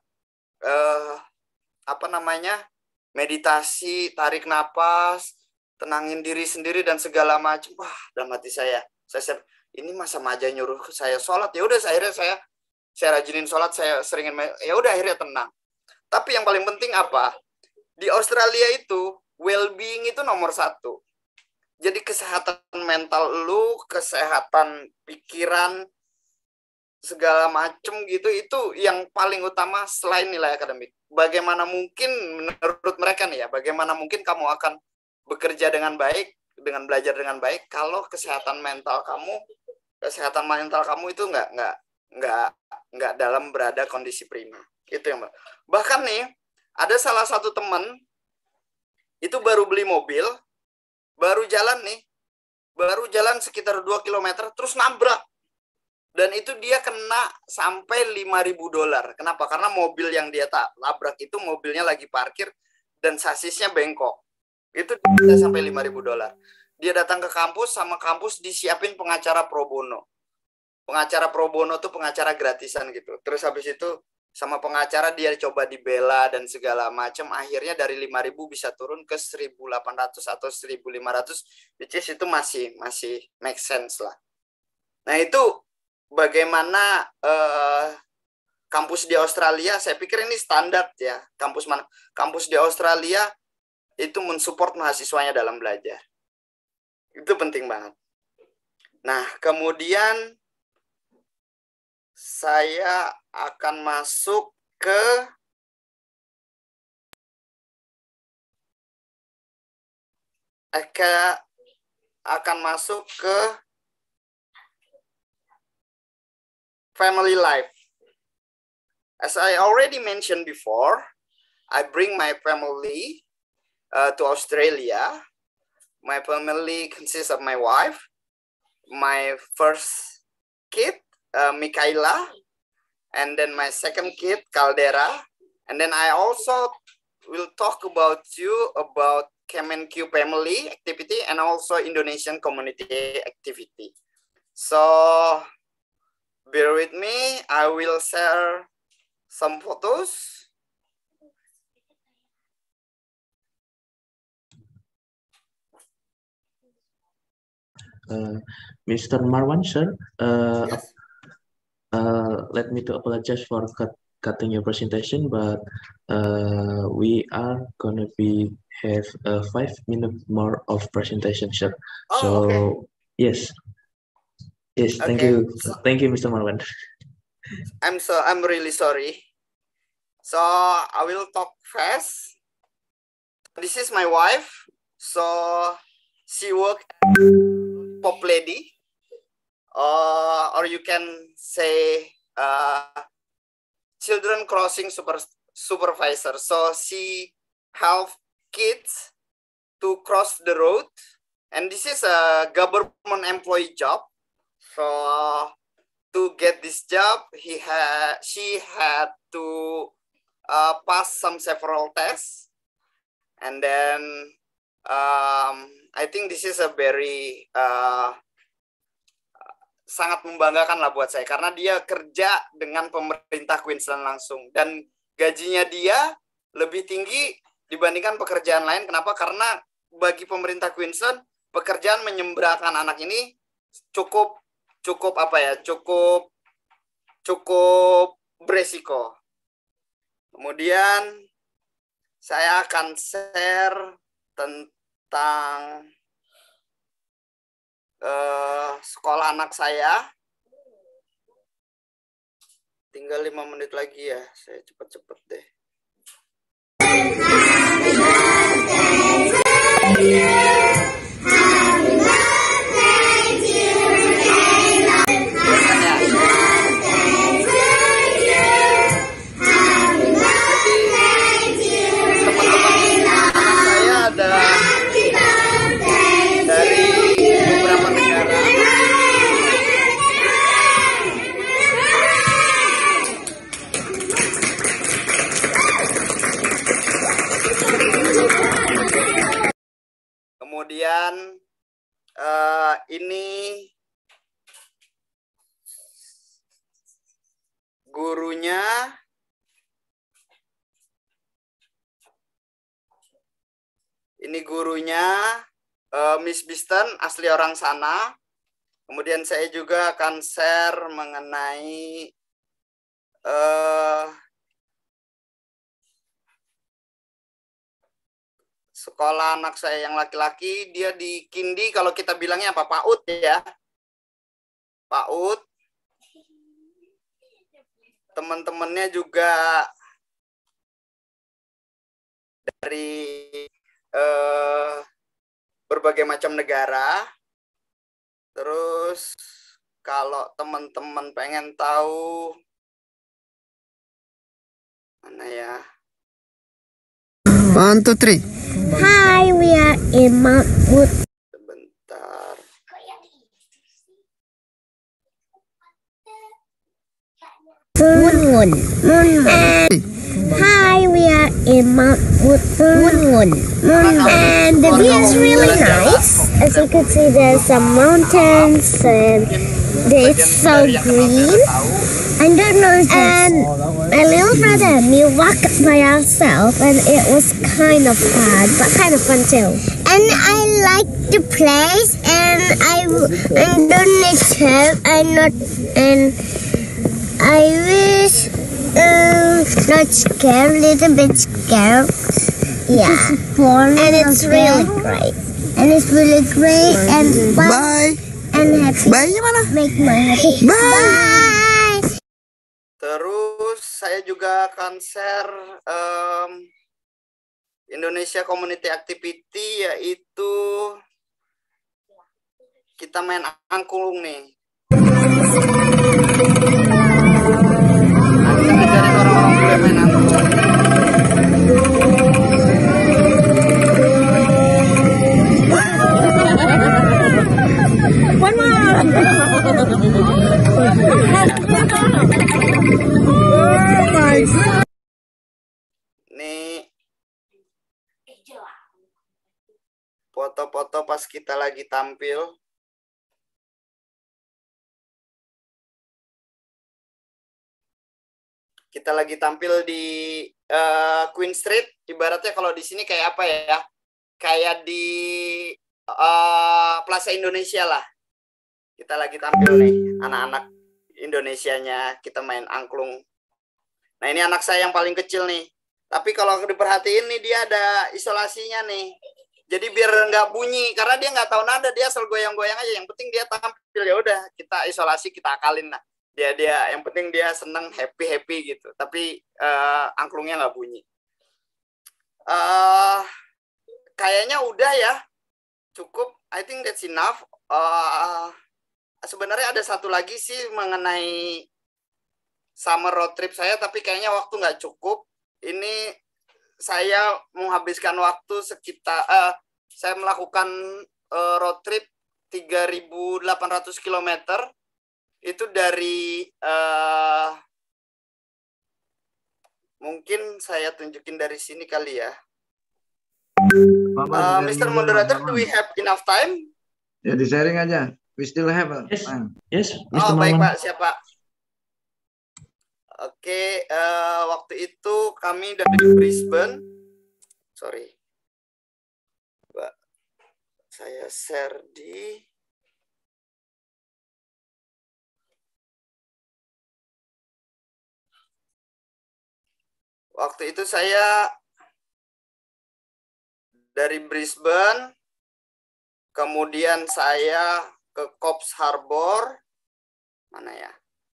meditasi, tarik napas, tenangin diri sendiri dan segala macam. Wah, dalam hati saya ini masa aja nyuruh saya sholat. Ya udah, akhirnya saya rajinin sholat, saya seringin, ya udah akhirnya tenang. Tapi yang paling penting apa? Di Australia itu well-being itu nomor 1. Jadi kesehatan mental lu, kesehatan pikiran, segala macem gitu, itu yang paling utama selain nilai akademik. Bagaimana mungkin menurut mereka nih ya, bagaimana mungkin kamu akan bekerja dengan baik, dengan belajar dengan baik kalau kesehatan mental kamu itu nggak dalam berada kondisi prima. Itu yang bahkan nih ada salah satu teman itu baru beli mobil, baru jalan sekitar 2 km terus nabrak, dan itu dia kena sampai $5.000. Kenapa? Karena mobil yang dia tabrak itu mobilnya lagi parkir dan sasisnya bengkok. Itu bisa sampai $5.000. Dia datang ke kampus, sama kampus disiapin pengacara pro bono. Pengacara pro bono tuh pengacara gratisan gitu. Terus habis itu sama pengacara dia coba dibela dan segala macam. Akhirnya dari 5.000 bisa turun ke 1.800 atau 1.500, which is itu masih make sense lah. Nah, itu bagaimana kampus di Australia, saya pikir ini standar ya. Kampus di Australia itu mensupport mahasiswanya dalam belajar. Itu penting banget. Nah, kemudian saya akan masuk ke family life. As I already mentioned before, I bring my family to Australia. My family consists of my wife, my first kid, Mikaela, and then my second kid, Caldera. And then I also will talk about you about Kemenq family activity and also Indonesian community activity. So bear with me, I will share some photos. Mr. Marwan, sir, Yes. let me to apologize for cutting your presentation, but we are gonna have 5 minutes more of presentation, sir. Oh, so okay. Yes, thank Okay. you, Mr. Marwan. I'm really sorry. So I will talk fast. This is my wife. So she works pop lady, or you can say children crossing supervisor. So she help kids to cross the road, and this is a government employee job. So to get this job, she had to pass several tests, and then I think this is a very sangat membanggakan lah buat saya, karena dia kerja dengan pemerintah Queensland langsung, dan gajinya dia lebih tinggi dibandingkan pekerjaan lain. Kenapa? Karena bagi pemerintah Queensland, pekerjaan menyembelihkan anak ini cukup beresiko. Kemudian saya akan share tentang sekolah anak saya. Tinggal 5 menit lagi ya, saya cepet-cepet deh. Kemudian ini gurunya. Ini gurunya Miss Biston, asli orang sana. Kemudian saya juga akan share mengenai sekolah anak saya yang laki-laki. Dia di Kindi, kalau kita bilangnya apa? PAUD ya. PAUD. Teman-temannya juga dari berbagai macam negara. Terus kalau teman-teman pengen tahu mana ya? 1, 2, 3. Hi, we are in Mount Wood. Sebentar. Moon. Hi, we are in Mount Wood. And the view is really nice. As you can see, there's some mountains and it's so green. I don't know. And my little brother and me walked by ourselves, and it was kind of hard, but kind of fun too. And I like the place, and I don't need help. And I wish not scared, a little bit scared. Yeah, and it's really great. And it's really great and fun. Bye. And happy. Bye-nya mana? Make my happy. Bye. saya juga akan share Indonesia Community Activity, yaitu kita main angklung nih. Nah, kita ngajarin orang-orang bule main angklung. One more. Oh my God. Nih foto-foto pas kita lagi tampil. Kita lagi tampil di Queen Street. Ibaratnya kalau di sini kayak apa ya? Kayak di Plaza Indonesia lah. Kita lagi tampil nih, anak-anak Indonesianya, kita main angklung. Nah, ini anak saya yang paling kecil nih. Tapi kalau diperhatiin nih, dia ada isolasinya nih. Jadi biar nggak bunyi, karena dia nggak tahu nada, dia asal goyang-goyang aja. Yang penting dia tampil, ya udah kita isolasi, kita akalin lah. Dia yang penting dia seneng, happy gitu. Tapi angklungnya nggak bunyi. Kayaknya udah ya, cukup. I think that's enough. Sebenarnya ada satu lagi sih mengenai summer road trip saya, tapi kayaknya waktu nggak cukup. Ini saya menghabiskan waktu sekitar, saya melakukan road trip 3.800 km. Itu dari, mungkin saya tunjukin dari sini kali ya. Mr. Moderator, do we have enough time? Ya, di sharing aja. We still have Yes, Mr. Baik Pak, siapa? Oke, waktu itu kami dari Brisbane. Sorry. Pak, saya share di... Waktu itu saya dari Brisbane, kemudian saya ke Coffs Harbour, mana ya?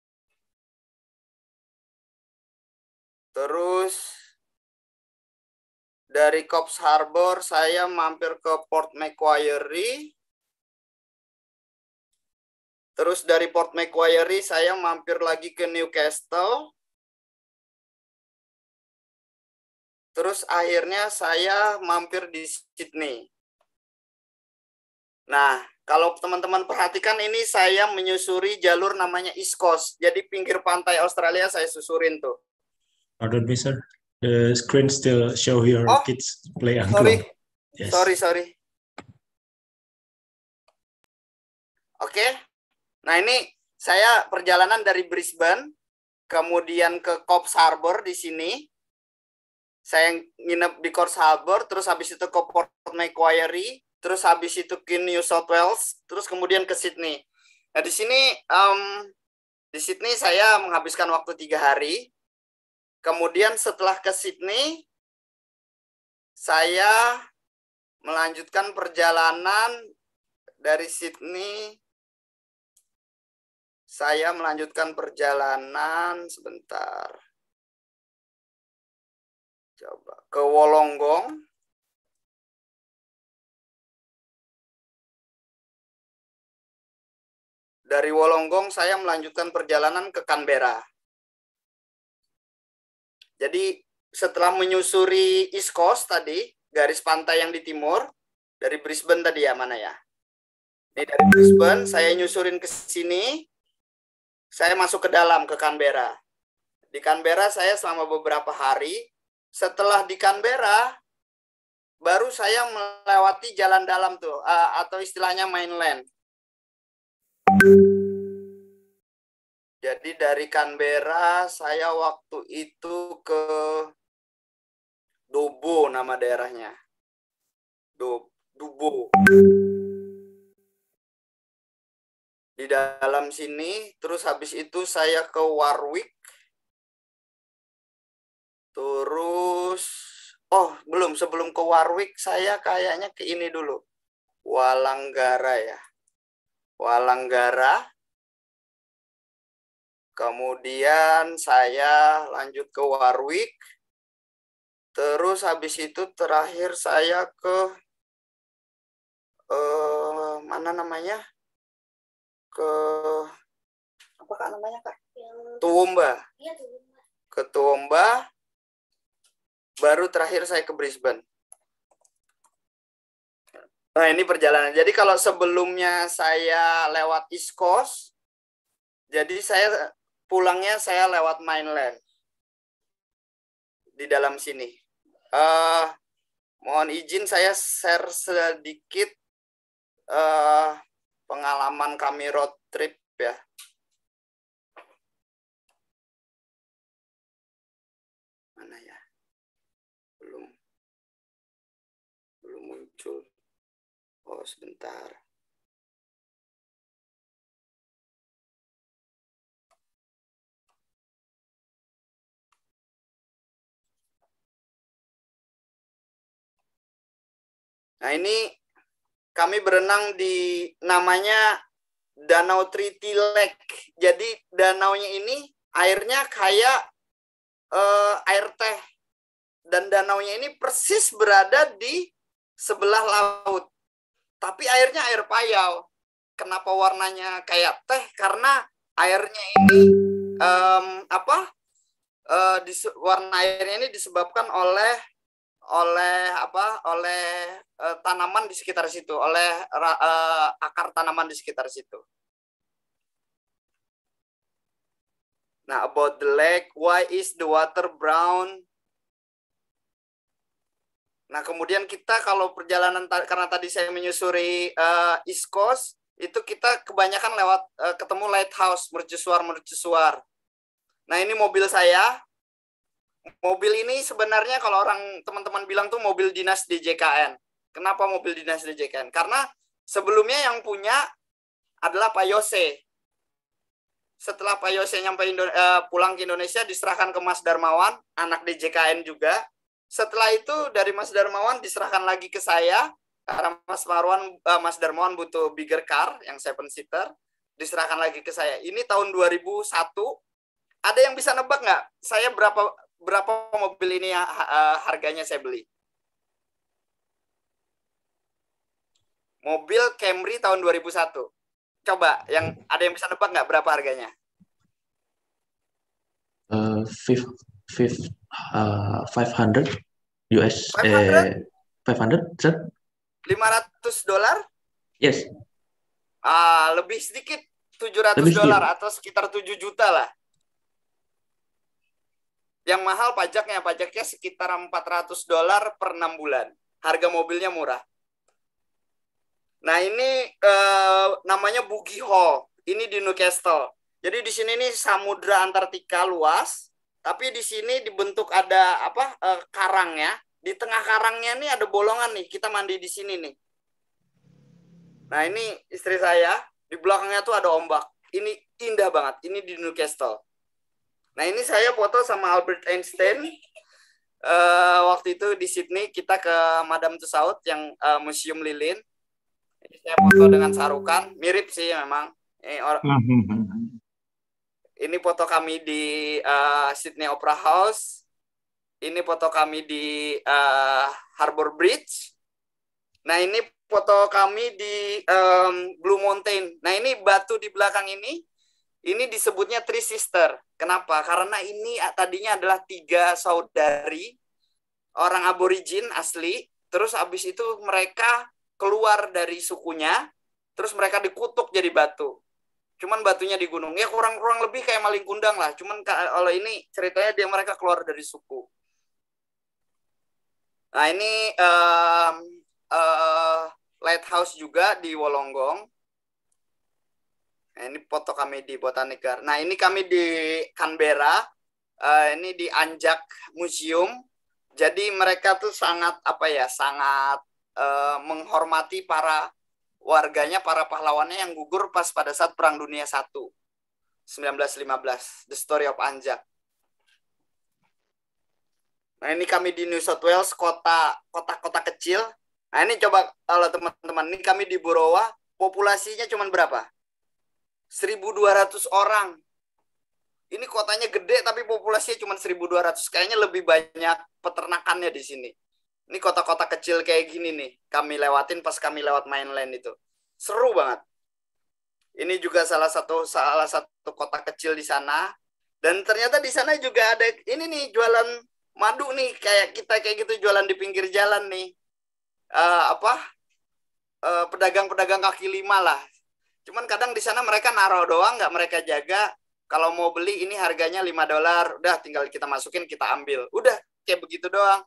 Terus dari Coffs Harbour saya mampir ke Port Macquarie. Terus dari Port Macquarie saya mampir lagi ke Newcastle. Terus akhirnya saya mampir di Sydney. Nah, kalau teman-teman perhatikan ini saya menyusuri jalur namanya East Coast. Jadi pinggir pantai Australia saya susurin tuh. Pardon me, sir. The screen still show your kids play angklung. Yes. Sorry. Oke. Nah, ini saya perjalanan dari Brisbane, kemudian ke Coffs Harbour di sini. Saya nginep di Coffs Harbour, terus habis itu ke Port Macquarie, terus habis itu ke New South Wales, terus kemudian ke Sydney. Nah, di Sydney saya menghabiskan waktu 3 hari. Kemudian setelah ke Sydney, saya melanjutkan perjalanan dari Sydney. Saya melanjutkan perjalanan sebentar. Coba ke Wollongong. Dari Wollongong saya melanjutkan perjalanan ke Canberra. Jadi setelah menyusuri East Coast tadi, garis pantai yang di timur, dari Brisbane tadi ya, mana ya? Ini dari Brisbane, saya nyusurin ke sini, saya masuk ke dalam, ke Canberra. Di Canberra saya selama beberapa hari. Setelah di Canberra, baru saya melewati jalan dalam tuh, atau istilahnya mainland. Jadi dari Canberra saya waktu itu ke Dubbo nama daerahnya. Dubbo. Di dalam sini, terus habis itu saya ke Warwick. Terus, sebelum ke Warwick saya kayaknya ke ini dulu. Wallanggara ya. Wallanggara. Kemudian saya lanjut ke Warwick. Terus habis itu terakhir saya ke mana namanya? Ke apa Kak namanya Kak? Toowoomba. Ke Toowoomba. Baru terakhir saya ke Brisbane. Nah, ini perjalanan. Jadi kalau sebelumnya saya lewat East Coast, jadi saya pulangnya saya lewat mainland. Di dalam sini. Mohon izin saya share sedikit pengalaman kami road trip ya. Mana ya? Belum muncul. Oh, sebentar. Nah, ini kami berenang di namanya Danau Treaty Lake. Jadi danaunya ini airnya kayak air teh. Dan danaunya ini persis berada di sebelah laut. Tapi airnya air payau. Kenapa warnanya kayak teh? Karena airnya ini warna airnya ini disebabkan oleh tanaman di sekitar situ, oleh akar tanaman di sekitar situ. Nah, about the lake, why is the water brown? Nah, kemudian kita kalau perjalanan, karena tadi saya menyusuri East Coast, itu kita kebanyakan lewat ketemu lighthouse, mercusuar. Nah, ini mobil saya. Mobil ini sebenarnya kalau teman-teman bilang tuh mobil dinas DJKN. Kenapa mobil dinas DJKN? Karena sebelumnya yang punya adalah Pak Yose. Setelah Pak Yose pulang ke Indonesia, diserahkan ke Mas Darmawan, anak DJKN juga. Setelah itu dari Mas Darmawan diserahkan lagi ke saya, karena Mas Darmawan butuh bigger car yang 7-seater, diserahkan lagi ke saya. Ini tahun 2001. Ada yang bisa nebak nggak? Saya berapa mobil ini harganya saya beli? Mobil Camry tahun 2001. Coba, ada yang bisa nebak nggak berapa harganya? 500 US. 500? Sir? $500? Yes. Lebih sedikit, $700 atau sekitar 7 juta lah. Yang mahal pajaknya sekitar $400 per 6 bulan. Harga mobilnya murah. Nah, ini namanya Boogie Hall. Ini di Newcastle. Jadi di sini nih samudra Antartika luas, tapi di sini dibentuk ada karang ya. Di tengah karangnya nih ada bolongan nih. Kita mandi di sini nih. Nah, ini istri saya. Di belakangnya tuh ada ombak. Ini indah banget. Ini di Newcastle. Nah, ini saya foto sama Albert Einstein. Waktu itu di Sydney kita ke Madame Tussauds yang Museum Lilin. Saya foto dengan Sarukan, mirip sih memang. Ini foto kami di Sydney Opera House. Ini foto kami di Harbour Bridge. Nah, ini foto kami di Blue Mountain. Nah, ini batu di belakang ini disebutnya Three Sister. Kenapa? Karena ini tadinya adalah 3 saudari orang aborigin asli. Terus habis itu mereka keluar dari sukunya, terus mereka dikutuk jadi batu. Cuman batunya di gunung. Ya kurang lebih kayak maling kundang lah. Cuman kalau ini ceritanya mereka keluar dari suku. Nah, ini lighthouse juga di Wollongong. Nah, ini foto kami di Botanic Garden. Nah, ini kami di Canberra. Ini di Anzac Museum. Jadi mereka tuh sangat sangat menghormati para warganya, para pahlawannya yang gugur pada saat Perang Dunia I 1915, The Story of Anzac. Nah, ini kami di New South Wales, kota kecil. Nah, ini coba kalau teman-teman, ini kami di Borowa, populasinya cuma berapa? 1.200 orang. Ini kotanya gede tapi populasinya cuma 1.200. Kayaknya lebih banyak peternakannya di sini. Ini kota-kota kecil kayak gini nih. Kami lewatin pas kami lewat mainland itu. Seru banget. Ini juga salah satu kota kecil di sana. Dan ternyata di sana juga ada ini nih jualan madu nih kayak kita kayak gitu jualan di pinggir jalan nih. Pedagang-pedagang kaki lima lah. Cuman kadang di sana mereka naruh doang, nggak mereka jaga. Kalau mau beli ini harganya $5, udah tinggal kita masukin, kita ambil. Udah, kayak begitu doang.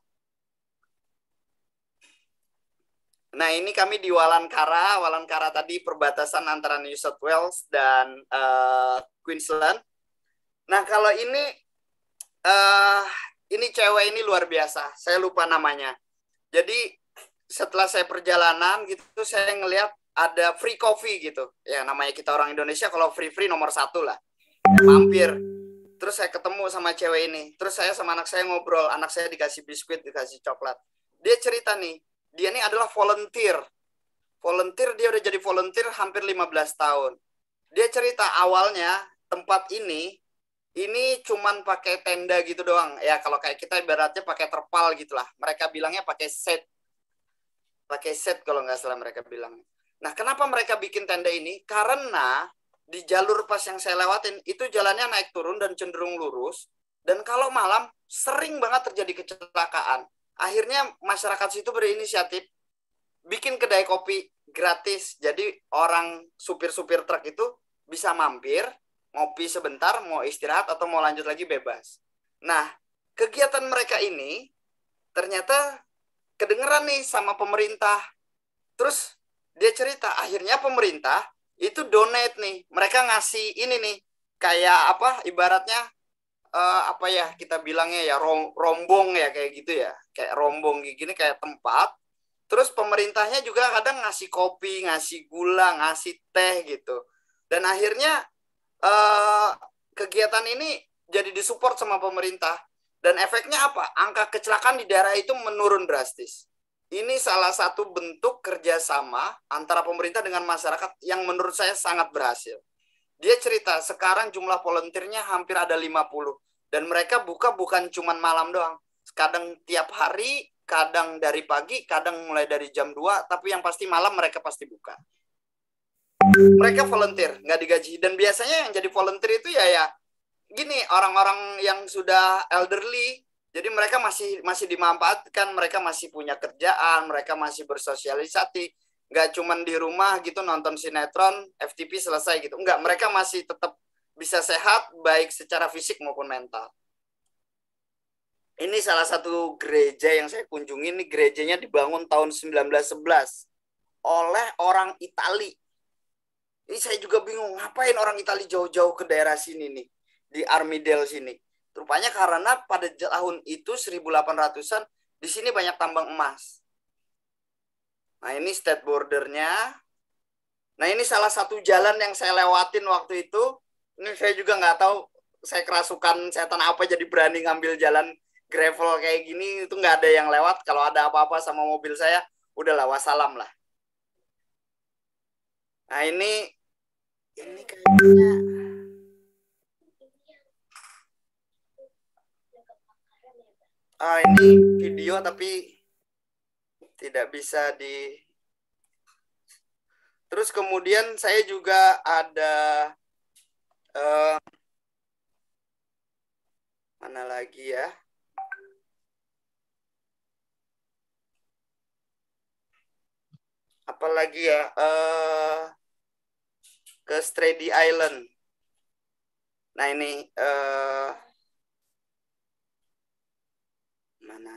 Nah, ini kami di Walankara. Walankara tadi perbatasan antara New South Wales dan Queensland. Nah, kalau ini cewek ini luar biasa. Saya lupa namanya. Jadi, setelah saya perjalanan gitu, saya ngelihat ada free coffee gitu. Ya, namanya kita orang Indonesia, kalau free-free nomor 1 lah. Mampir. Terus saya ketemu sama cewek ini. Terus saya sama anak saya ngobrol. Anak saya dikasih biskuit, dikasih coklat. Dia cerita nih, dia ini adalah volunteer. Dia udah jadi volunteer hampir 15 tahun. Dia cerita awalnya tempat ini cuman pakai tenda gitu doang. Ya kalau kayak kita ibaratnya pakai terpal gitulah. Mereka bilangnya pakai set. Pakai set kalau nggak salah mereka bilang. Nah, kenapa mereka bikin tenda ini? Karena di jalur pas yang saya lewatin, itu jalannya naik turun dan cenderung lurus. Dan kalau malam, sering banget terjadi kecelakaan. Akhirnya masyarakat situ berinisiatif bikin kedai kopi gratis. Jadi orang supir-supir truk itu bisa mampir, ngopi sebentar, mau istirahat atau mau lanjut lagi bebas. Nah, kegiatan mereka ini ternyata kedengeran nih sama pemerintah. Terus dia cerita, akhirnya pemerintah itu donate nih. Mereka ngasih ini nih, kayak apa ibaratnya kita bilangnya ya rombong ya kayak gitu ya. Kayak rombong gini kayak tempat. Terus pemerintahnya juga kadang ngasih kopi, ngasih gula, ngasih teh gitu. Dan akhirnya kegiatan ini jadi disupport sama pemerintah. Dan efeknya apa? Angka kecelakaan di daerah itu menurun drastis. Ini salah satu bentuk kerjasama antara pemerintah dengan masyarakat yang menurut saya sangat berhasil. Dia cerita sekarang jumlah volunteernya hampir ada 50. Dan mereka buka bukan cuma malam doang. Kadang tiap hari, kadang dari pagi, kadang mulai dari jam 2. Tapi yang pasti malam mereka pasti buka. Mereka volunteer, nggak digaji. Dan biasanya yang jadi volunteer itu ya gini, orang-orang yang sudah elderly. Jadi mereka masih dimanfaatkan, mereka masih punya kerjaan, mereka masih bersosialisasi, nggak cuman di rumah gitu nonton sinetron, FTP selesai gitu. Enggak, mereka masih tetap bisa sehat baik secara fisik maupun mental. Ini salah satu gereja yang saya kunjungi, ini gerejanya dibangun tahun 1911 oleh orang Itali. Ini saya juga bingung, ngapain orang Itali jauh-jauh ke daerah sini nih, di Armidale sini. Rupanya karena pada tahun itu 1800-an di sini banyak tambang emas. Nah, ini state bordernya. Nah, ini salah satu jalan yang saya lewatin waktu itu. Ini saya juga nggak tahu, saya kerasukan setan apa jadi berani ngambil jalan gravel kayak gini. Itu nggak ada yang lewat. Kalau ada apa-apa sama mobil saya, udahlah wassalam lah. Nah, ini kayaknya ini video tapi tidak bisa di. Terus kemudian saya juga ada mana lagi ya? Apalagi ya? Ke Stradey Island. Nah, ini mana?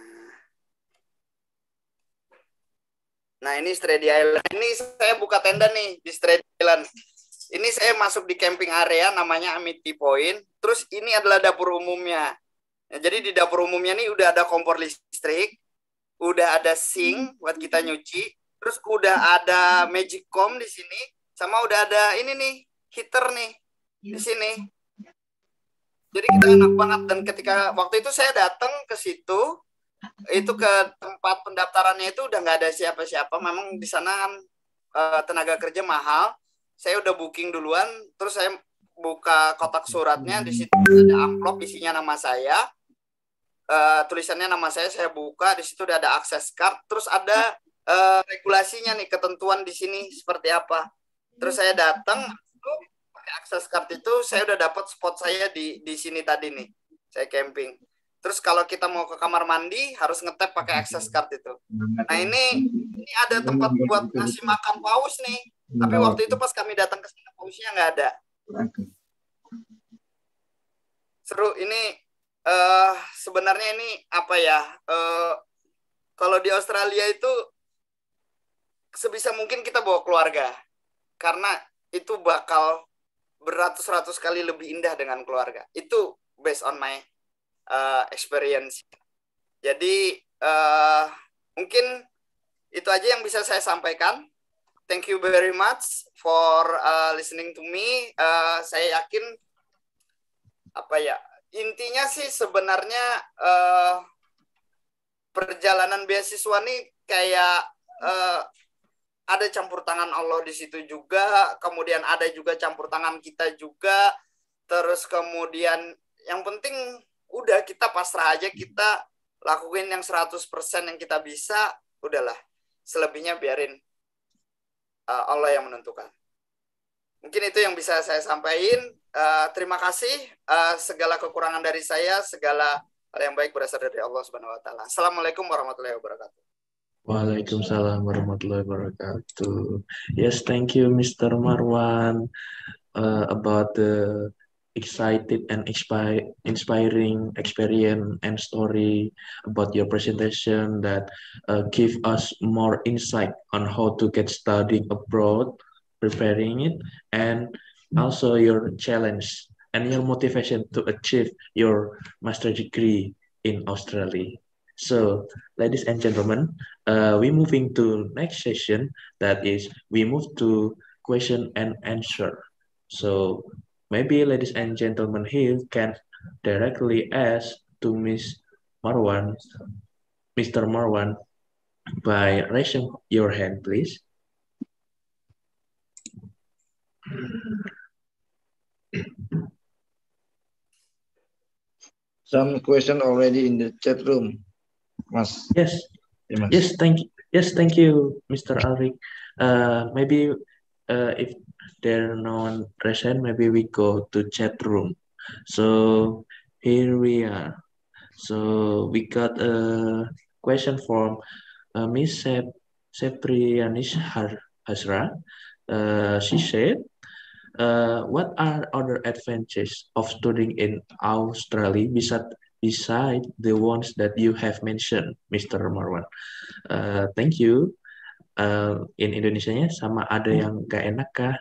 Nah, ini Stradey Island. Ini saya buka tenda nih di Stradey Island. Ini saya masuk di camping area namanya Amity Point. Terus ini adalah dapur umumnya. Nah, jadi di dapur umumnya nih udah ada kompor listrik, udah ada sink buat kita nyuci, terus udah ada Magicom di sini, sama udah ada ini nih heater nih di sini. Jadi kita enak banget. Dan ketika waktu itu saya datang ke situ, itu ke tempat pendaftarannya itu udah nggak ada siapa-siapa. Memang di sana kan tenaga kerja mahal. Saya udah booking duluan, terus saya buka kotak suratnya, di situ ada amplop isinya nama saya, tulisannya nama saya buka, di situ udah ada akses card, terus ada regulasinya nih, ketentuan di sini seperti apa. Terus saya datang, pakai akses card itu saya udah dapat spot saya di sini tadi nih, saya camping. Terus kalau kita mau ke kamar mandi harus ngetap pakai akses card itu. Nah ini ada tempat buat ngasih makan paus nih. Tapi waktu itu pas kami datang ke sana pausnya nggak ada. Seru ini. Sebenarnya ini apa ya? Kalau di Australia itu sebisa mungkin kita bawa keluarga, karena itu bakal beratus-ratus kali lebih indah dengan keluarga. Itu based on my experience. Jadi mungkin itu aja yang bisa saya sampaikan. Thank you very much for listening to me. Saya yakin apa ya, intinya sih sebenarnya perjalanan beasiswa nih kayak ada campur tangan Allah di situ juga, kemudian ada juga campur tangan kita juga. Terus kemudian yang penting udah kita pasrah aja, kita lakuin yang 100% yang kita bisa, udahlah. Selebihnya biarin Allah yang menentukan. Mungkin itu yang bisa saya sampaikan. Terima kasih. Segala kekurangan dari saya, segala hal yang baik berasal dari Allah Subhanahu wa taala. Assalamualaikum warahmatullahi wabarakatuh. Waalaikumsalam warahmatullahi wabarakatuh. Yes, thank you, Mr. Marwan, about the excited and inspiring experience and story about your presentation that give us more insight on how to get studying abroad, preparing it, and also your challenge and your motivation to achieve your master degree in Australia. So, ladies and gentlemen, we moving to next session, that is we move to question and answer. So maybe ladies and gentlemen here can directly ask to Mr. Marwan by raising your hand, please. Some question already in the chat room, Mas. Yes. Yeah, Mas. Yes, thank you, Mr. Alrik. Maybe if there are no one present, maybe we go to chat room. So here we are. So we got a question from Miss Seprianis Hasra. She said, what are other advantages of studying in Australia beside the ones that you have mentioned, Mr. Marwan? Thank you. In Indonesia-nya sama ada yang gak enak kah?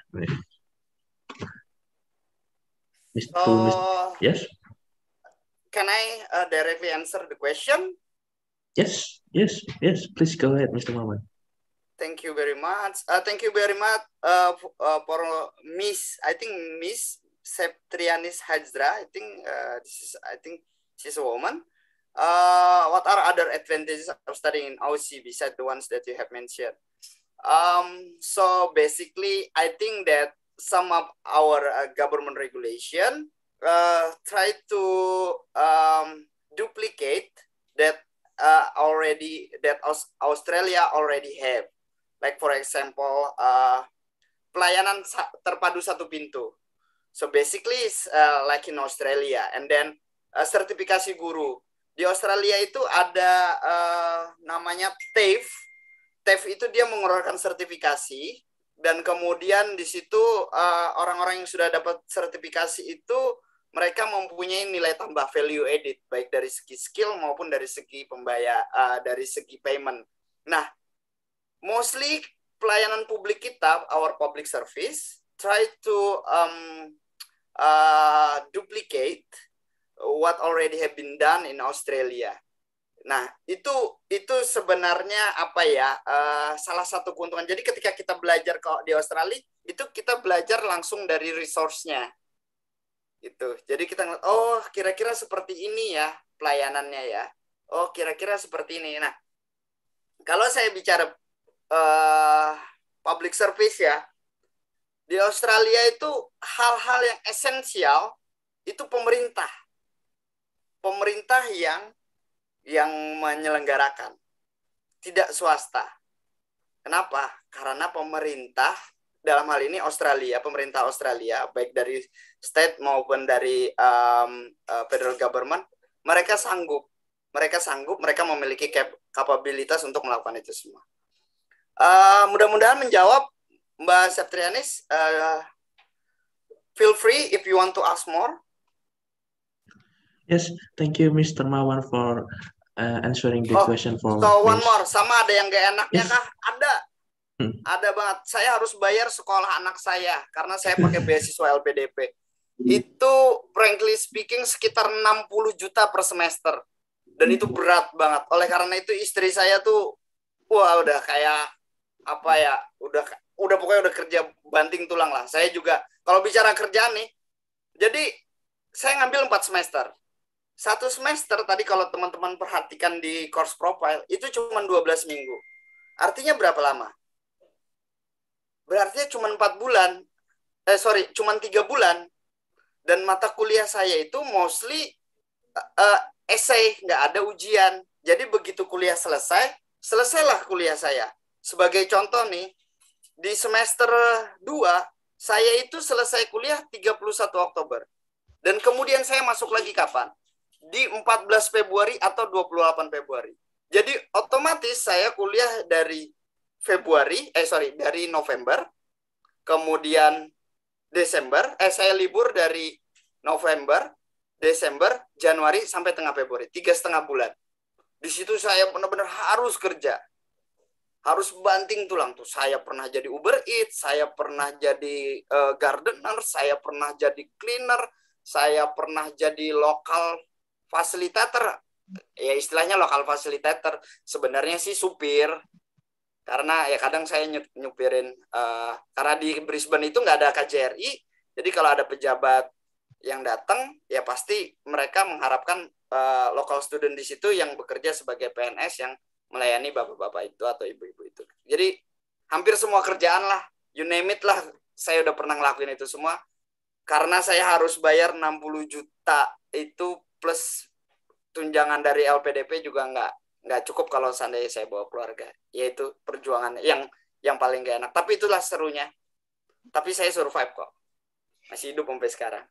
Yes. Can I directly answer the question? Yes. Please go ahead, Mr. Marwan. Thank you very much. Thank you very much for Miss Septrianis Hajra. I think she's a woman. What are other advantages of studying in Aussie besides the ones that you have mentioned? So basically, I think that some of our government regulation try to duplicate that Australia already have. Like for example, pelayanan terpadu satu pintu. So basically, it's like in Australia. And then sertifikasi guru. Di Australia itu ada namanya TAFE. TAFE itu dia mengeluarkan sertifikasi, dan kemudian di situ orang-orang yang sudah dapat sertifikasi itu mereka mempunyai nilai tambah value added, baik dari segi skill maupun dari segi dari segi payment. Nah, mostly pelayanan publik kita, our public service, try to duplicate what already have been done in Australia. Nah, itu sebenarnya apa ya, salah satu keuntungan. Jadi ketika kita belajar di Australia, itu kita belajar langsung dari resource-nya. Gitu. Jadi kita ngeliat, oh kira-kira seperti ini ya pelayanannya ya. Oh kira-kira seperti ini. Nah, kalau saya bicara public service ya, Di Australia itu hal-hal yang esensial itu pemerintah yang menyelenggarakan, tidak swasta. Kenapa? Karena pemerintah dalam hal ini pemerintah Australia, baik dari state maupun dari federal government, mereka memiliki kapabilitas untuk melakukan itu semua. Mudah-mudahan menjawab, Mbak Septrianis. Feel free if you want to ask more. Yes, thank you, Mr. Mawan, for answering the question for So one Miss. more, sama ada yang gak enaknya kah? Ada. Hmm. Ada banget. Saya harus bayar sekolah anak saya karena saya pakai beasiswa LPDP. Itu frankly speaking sekitar 60 juta per semester. Dan itu berat banget. Oleh karena itu istri saya tuh udah kayak apa ya? Udah pokoknya udah kerja banting tulang lah. Saya juga kalau bicara kerjaan nih. Jadi saya ngambil 4 semester. 1 semester tadi kalau teman-teman perhatikan di course profile itu cuma 12 minggu. Artinya berapa lama? Berarti cuma 4 bulan. Cuma 3 bulan. Dan mata kuliah saya itu mostly essay, nggak ada ujian. Jadi begitu kuliah selesailah kuliah saya. Sebagai contoh nih, di semester 2, saya itu selesai kuliah 31 Oktober. Dan kemudian saya masuk lagi kapan? Di 14 Februari atau 28 Februari. Jadi otomatis saya kuliah dari dari November, kemudian Desember, saya libur dari November, Desember, Januari sampai tengah Februari, 3,5 bulan. Di situ saya benar-benar harus kerja, harus banting tulang tuh. Saya pernah jadi Uber Eats, saya pernah jadi gardener, saya pernah jadi cleaner, saya pernah jadi lokal fasilitator. Ya istilahnya lokal fasilitator, sebenarnya sih supir. Karena ya kadang saya nyupirin, karena di Brisbane itu nggak ada KJRI, jadi kalau ada pejabat yang datang, ya pasti mereka mengharapkan local student di situ yang bekerja sebagai PNS yang melayani bapak-bapak itu atau ibu-ibu itu. Jadi hampir semua kerjaan lah, you name it lah, saya udah pernah ngelakuin itu semua. Karena saya harus bayar 60 juta itu plus tunjangan dari LPDP juga nggak cukup kalau seandainya saya bawa keluarga. Yaitu perjuangan yang paling gak enak. Tapi itulah serunya. Tapi saya survive kok. Masih hidup sampai sekarang.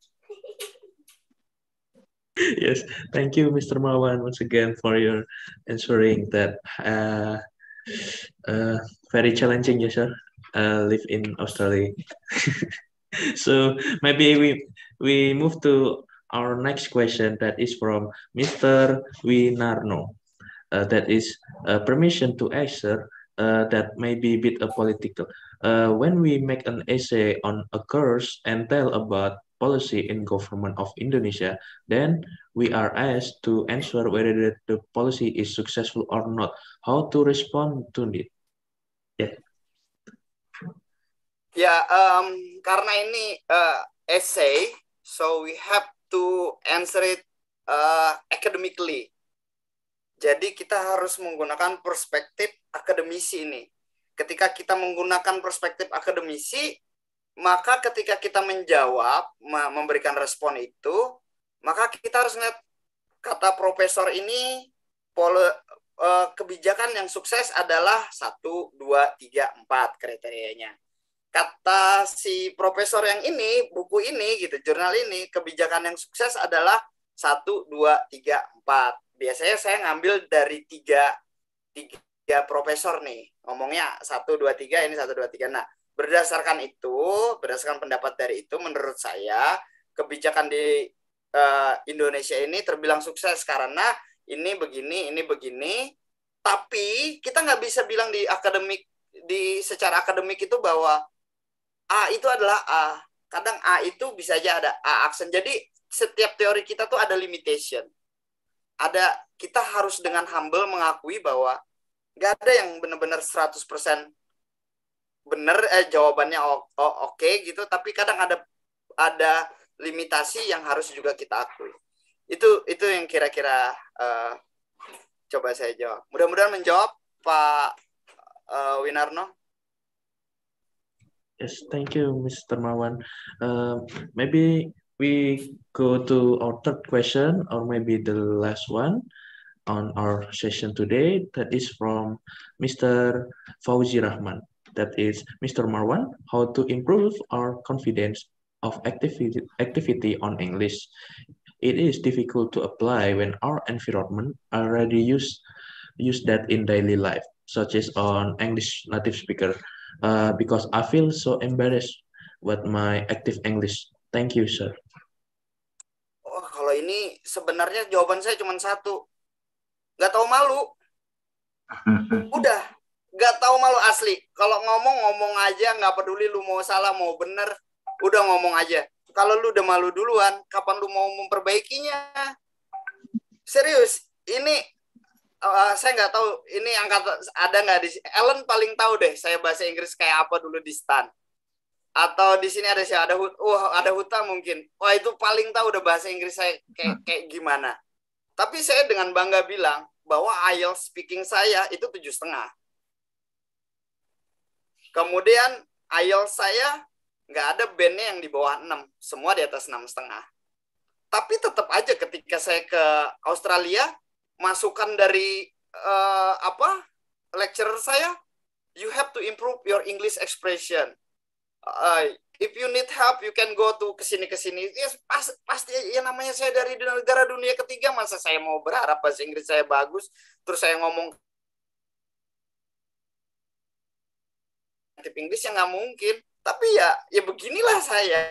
Yes, thank you, Mr. Mawan, once again for your answering that very challenging, yes, sir. Live in Australia. So maybe we move to our next question that is from Mr. Winarno. That is permission to answer that may be a bit political. When we make an essay on a course and tell about policy in government of Indonesia, then we are asked to answer whether the policy is successful or not. How to respond to it? Yeah. Ya, karena ini essay, so we have to answer it academically. Jadi kita harus menggunakan perspektif akademisi ini. Ketika kita menggunakan perspektif akademisi, maka ketika kita menjawab, memberikan respon itu, maka kita harus lihat kata profesor ini, kebijakan yang sukses adalah 1, 2, 3, 4 kriterianya. Kata si profesor yang ini, buku ini, gitu, jurnal ini, kebijakan yang sukses adalah 1, 2, 3, 4. Biasanya saya ngambil dari tiga profesor nih. Ngomongnya 1, 2, 3, ini 1, 2, 3. Nah, berdasarkan pendapat dari itu, menurut saya, kebijakan di Indonesia ini terbilang sukses karena ini begini. Tapi kita nggak bisa bilang secara akademik itu bahwa A itu adalah A. Kadang A itu bisa aja ada A aksen. Jadi setiap teori kita tuh ada limitation. Kita harus dengan humble mengakui bahwa nggak ada yang benar-benar 100% benar jawabannya oke gitu, tapi kadang ada limitasi yang harus juga kita akui. Itu yang kira-kira coba saya jawab. Mudah-mudahan menjawab, Pak Winarno. Yes, thank you, Mr. Marwan. Maybe we go to our third question, or maybe the last one on our session today. That is from Mr. Fauzi Rahman. That is, Mr. Marwan, how to improve our confidence of activity on English. It is difficult to apply when our environment already use that in daily life, such as on English native speaker, because I feel so embarrassed with my active English. Thank you, sir. Oh, kalau ini sebenarnya jawaban saya cuma satu. Nggak tahu malu. Udah. Nggak tahu malu asli. Kalau ngomong aja, nggak peduli lu mau salah, mau bener. Udah ngomong aja. Kalau lu udah malu duluan, kapan lu mau memperbaikinya? Serius, ini saya nggak tahu. Ini angkat ada nggak di Ellen paling tahu deh. Saya bahasa Inggris kayak apa dulu di stan. Atau di sini ada siapa? Ada Huta mungkin. Wah, itu paling tahu udah bahasa Inggris saya kayak gimana. Tapi saya dengan bangga bilang bahwa IELTS speaking saya itu 7,5. Kemudian IELTS saya nggak ada bandnya yang di bawah 6. Semua di atas 6,5. Tapi tetap aja ketika saya ke Australia, masukan dari lecturer saya, you have to improve your English expression. If you need help, you can go to kesini. Yes, pasti ya namanya saya dari negara dunia ketiga, masa saya mau berharap bahasa Inggris saya bagus, terus saya ngomong native English yang nggak mungkin. Tapi ya beginilah saya.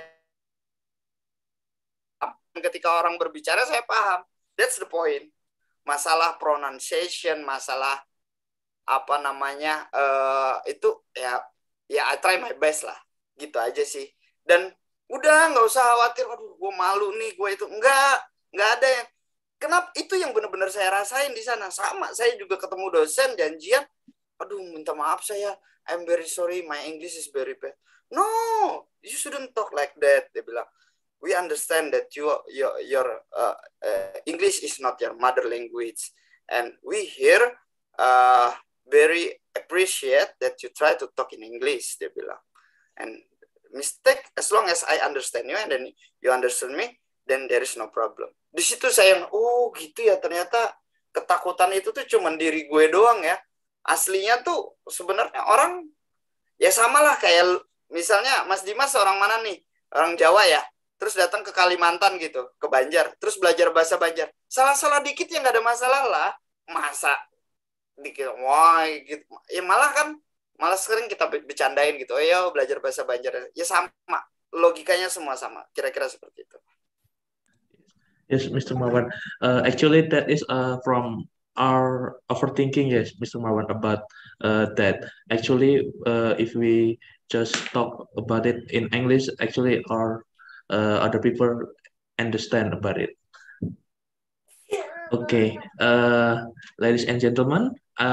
Ketika orang berbicara saya paham. That's the point. Masalah pronunciation, masalah itu ya I try my best lah. Gitu aja sih. Dan udah nggak usah khawatir, aduh gue malu nih, gue itu. Nggak ada yang. Kenapa? Itu yang benar-benar saya rasain di sana. Sama, saya juga ketemu dosen, janjian. Aduh, minta maaf saya. I'm very sorry, my English is very bad. No, you shouldn't talk like that. Dia bilang, we understand that your English is not your mother language. And we here very appreciate that you try to talk in English, dia bilang. And mistake, as long as I understand you and then you understand me, then there is no problem. Di situ saya, gitu ya, ternyata ketakutan itu tuh cuman diri gue doang ya. Aslinya tuh sebenarnya orang ya samalah kayak misalnya Mas Dimas orang mana nih? Orang Jawa ya. Terus datang ke Kalimantan gitu, ke Banjar, terus belajar bahasa Banjar. Salah-salah dikit ya nggak ada masalah lah. Masa dikit, wah gitu. Ya malah sering kita bercandain gitu. Oh ya belajar bahasa Banjar. Ya sama, logikanya semua sama. Kira-kira seperti itu. Yes, Mr. Marwan. Actually, that is from our overthinking, yes, Mr. Marwan, about that. Actually, if we just talk about it in English, actually, our other people understand about it. Okay, ladies and gentlemen,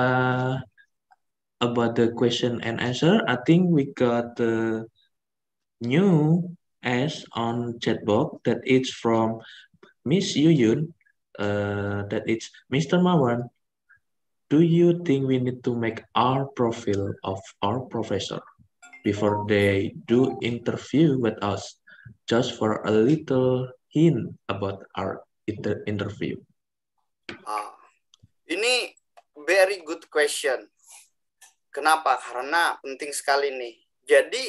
about the question and answer, I think we got the new S on chat box that is from Miss Yuyun. That is Mr. Marwan. Do you think we need to make our profile of our professor before they do interview with us, just for a little hint about our interview? Ini very good question. Kenapa? Karena penting sekali nih. Jadi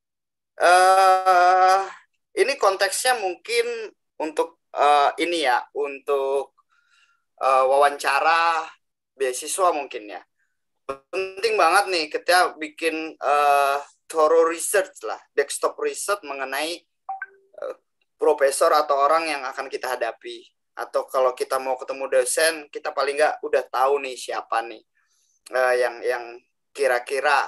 ini konteksnya mungkin untuk ini ya, untuk wawancara beasiswa mungkin ya. Penting banget nih kita bikin thorough research lah, desktop research mengenai profesor atau orang yang akan kita hadapi. Atau kalau kita mau ketemu dosen, kita paling nggak udah tahu nih siapa nih yang kira-kira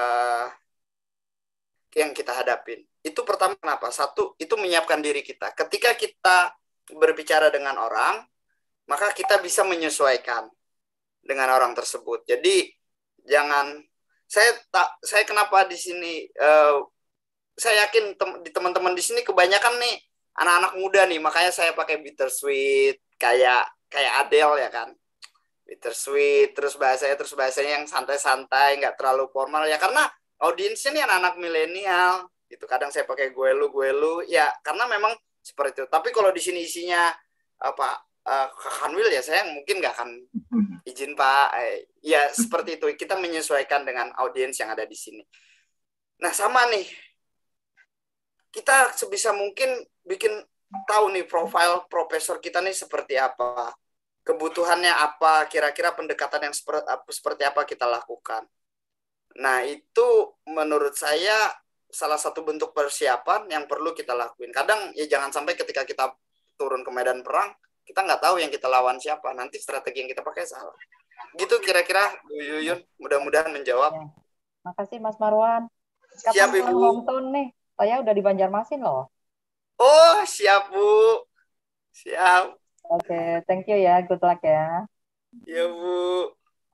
yang kita hadapin. Itu pertama kenapa? Satu, itu menyiapkan diri kita. Ketika kita berbicara dengan orang, maka kita bisa menyesuaikan dengan orang tersebut. Jadi jangan saya kenapa di sini saya yakin di teman-teman di sini kebanyakan nih anak-anak muda nih, makanya saya pakai bittersweet kayak Adele ya kan. Bittersweet, terus bahasanya yang santai-santai, nggak terlalu formal ya, karena audiensnya nih anak-anak milenial gitu. Kadang saya pakai gue lu ya karena memang seperti itu. Tapi kalau di sini isinya apa Kanwil ya saya mungkin nggak akan izin Pak. Ya seperti itu, kita menyesuaikan dengan audiens yang ada di sini. Nah sama nih, kita sebisa mungkin bikin tahu nih profil profesor kita nih seperti apa, kebutuhannya apa, kira-kira pendekatan yang seperti apa kita lakukan. Nah itu menurut saya salah satu bentuk persiapan yang perlu kita lakuin. Kadang ya jangan sampai ketika kita turun ke medan perang, kita nggak tahu yang kita lawan siapa. Nanti strategi yang kita pakai salah. Gitu kira-kira Bu Yuyun, mudah-mudahan menjawab. Ya. Makasih Mas Marwan. Siap Kapan Ibu. hometown nih? Saya udah di Banjarmasin loh. Oh siap Bu. Siap. Oke, thank you ya. Good luck ya. Ya Bu.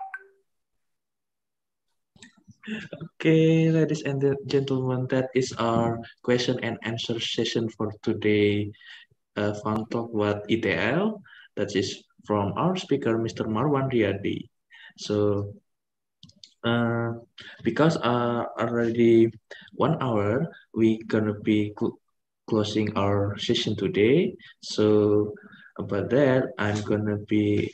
Okay, ladies and gentlemen, that is our question and answer session for today. Fun Talk with ETL. That is from our speaker, Mr. Marwan Riyadi. So, because already 1 hour, we gonna be closing our session today. So, about that, I'm gonna be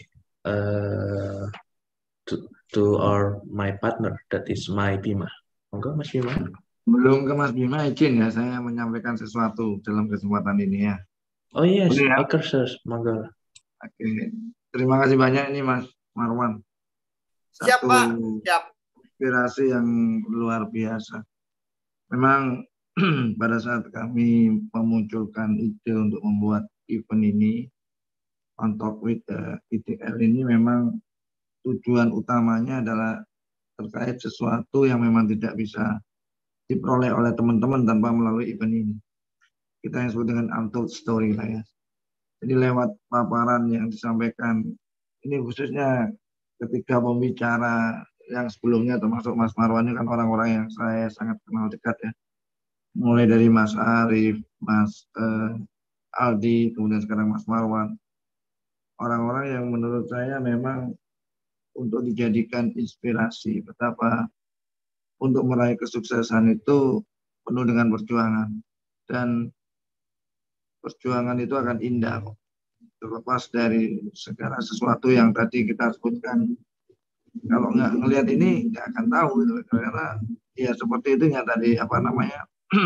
to my partner, that is my Bima. Monggo Mas Bima. Belum ke Mas Bima, izin ya saya menyampaikan sesuatu dalam kesempatan ini ya. Oh yes, ya? oke sir, monggo. Oke, terima kasih banyak ini Mas Marwan. Siap Pak, siap. Inspirasi yang luar biasa. Memang pada saat kami memunculkan ide untuk membuat event ini, On Talk with ETL ini memang tujuan utamanya adalah terkait sesuatu yang memang tidak bisa diperoleh oleh teman-teman tanpa melalui event ini. Kita yang sebut dengan untold story lah ya. Jadi lewat paparan yang disampaikan, ini khususnya ketika pembicara yang sebelumnya termasuk Mas Marwan ini kan orang-orang yang saya sangat kenal dekat ya. Mulai dari Mas Arif, Mas Aldi, kemudian sekarang Mas Marwan. Orang-orang yang menurut saya memang untuk dijadikan inspirasi betapa untuk meraih kesuksesan itu penuh dengan perjuangan dan perjuangan itu akan indah terlepas dari segala sesuatu yang tadi kita sebutkan. Kalau nggak ngelihat ini nggak akan tahu gitu. Karena ya seperti itu ya tadi apa namanya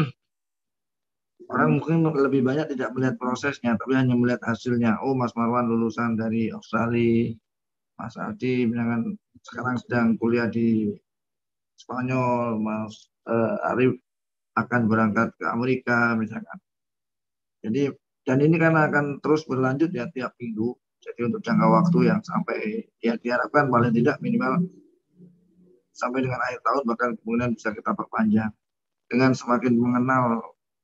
orang mungkin lebih banyak tidak melihat prosesnya tapi hanya melihat hasilnya. Oh Mas Marwan lulusan dari Australia, Mas Adi misalkan sekarang sedang kuliah di Spanyol, Mas Arif akan berangkat ke Amerika misalkan. Jadi dan ini kan akan terus berlanjut ya tiap minggu. Jadi untuk jangka waktu yang sampai ya diharapkan paling tidak minimal sampai dengan akhir tahun bahkan kemudian bisa kita perpanjang dengan semakin mengenal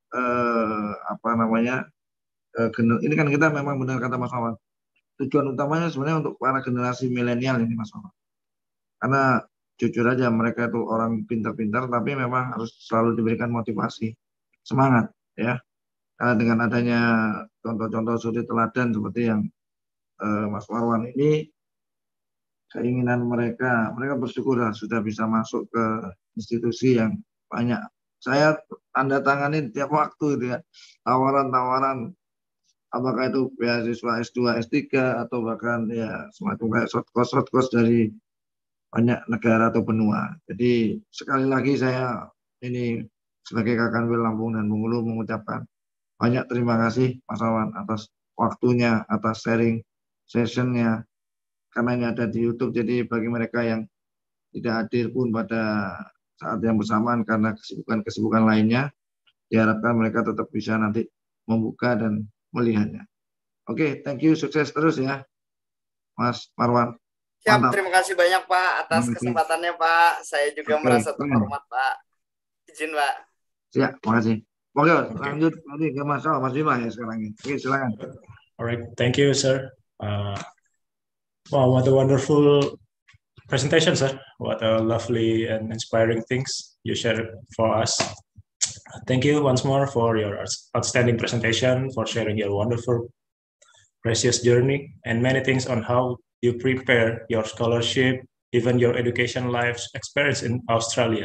ini kan kita memang benar kata Mas Wawan. Tujuan utamanya sebenarnya untuk para generasi milenial ini Mas Wawan. Karena jujur aja mereka itu orang pintar-pintar tapi memang harus selalu diberikan motivasi, semangat ya. Karena dengan adanya contoh-contoh suri teladan seperti yang Mas Marwan ini, keinginan mereka bersyukur sudah bisa masuk ke institusi yang banyak. Saya tanda tangani tiap waktu itu ya, tawaran-tawaran apakah itu beasiswa S2, S3 atau bahkan ya semacam kayak short course dari banyak negara atau benua. Jadi sekali lagi saya ini sebagai Kakanwil Lampung dan Bengkulu mengucapkan banyak terima kasih Mas Wawan atas waktunya, atas sharing sessionnya. Karena ini ada di YouTube, jadi bagi mereka yang tidak hadir pun pada saat yang bersamaan karena kesibukan lainnya, diharapkan mereka tetap bisa nanti membuka dan melihatnya. Oke, thank you, sukses terus ya, Mas Marwan. Siap, Mantap. terima kasih banyak Pak atas kesempatannya Pak. Saya juga merasa terhormat Pak. Izin Pak. Siap, makasih. Oke, lanjut nanti ke Mas Bima ya sekarang ini. Oke, silakan. Alright, thank you, sir. Wow, what a wonderful presentation, sir. What a lovely and inspiring things you shared for us. Thank you once more for your outstanding presentation, for sharing your wonderful, precious journey, and many things on how you prepare your scholarship, even your education life experience in Australia.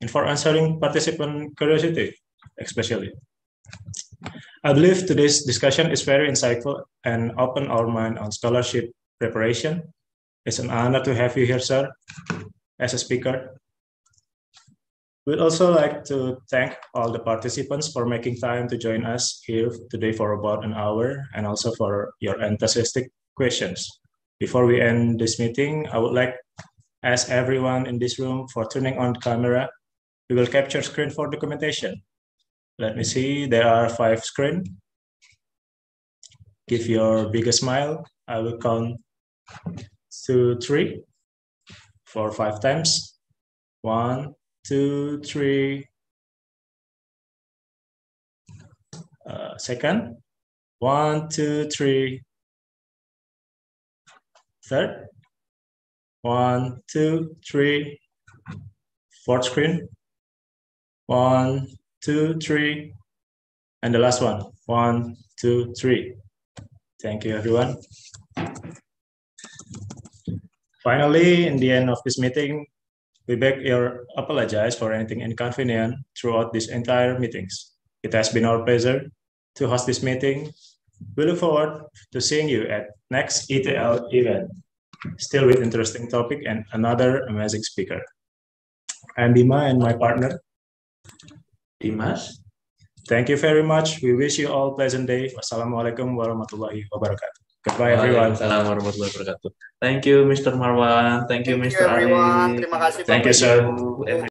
and for answering participant curiosity, especially. I believe today's discussion is very insightful and open our mind on scholarship preparation. It's an honor to have you here, sir, as a speaker. We'd also like to thank all the participants for making time to join us here today for about an hour, and also for your enthusiastic questions. Before we end this meeting, I would like to ask everyone in this room for turning on the camera. We will capture screen for documentation. Let me see, there are 5 screens. Give your biggest smile. I will count 2, 3, 4, 5 times. 1, 2, 3. Second. 1, 2, 3. Third. 1, 2, 3. Fourth screen. 1, 2, 3. And the last one. 1, 2, 3. Thank you, everyone. Finally, in the end of this meeting, we beg your apologize for anything inconvenient throughout these entire meetings. It has been our pleasure to host this meeting. We look forward to seeing you at next ETL event, still with interesting topic and another amazing speaker. I'm Bima and my partner, Dimas. Thank you very much. We wish you all pleasant day. Wassalamualaikum warahmatullahi wabarakatuh. Goodbye, everyone. Waalaikumsalam warahmatullahi wabarakatuh. Thank you, Mr. Marwan. Thank you, Mr. everyone. Arif. Terima kasih, Thank Pak you, sir. Bayu.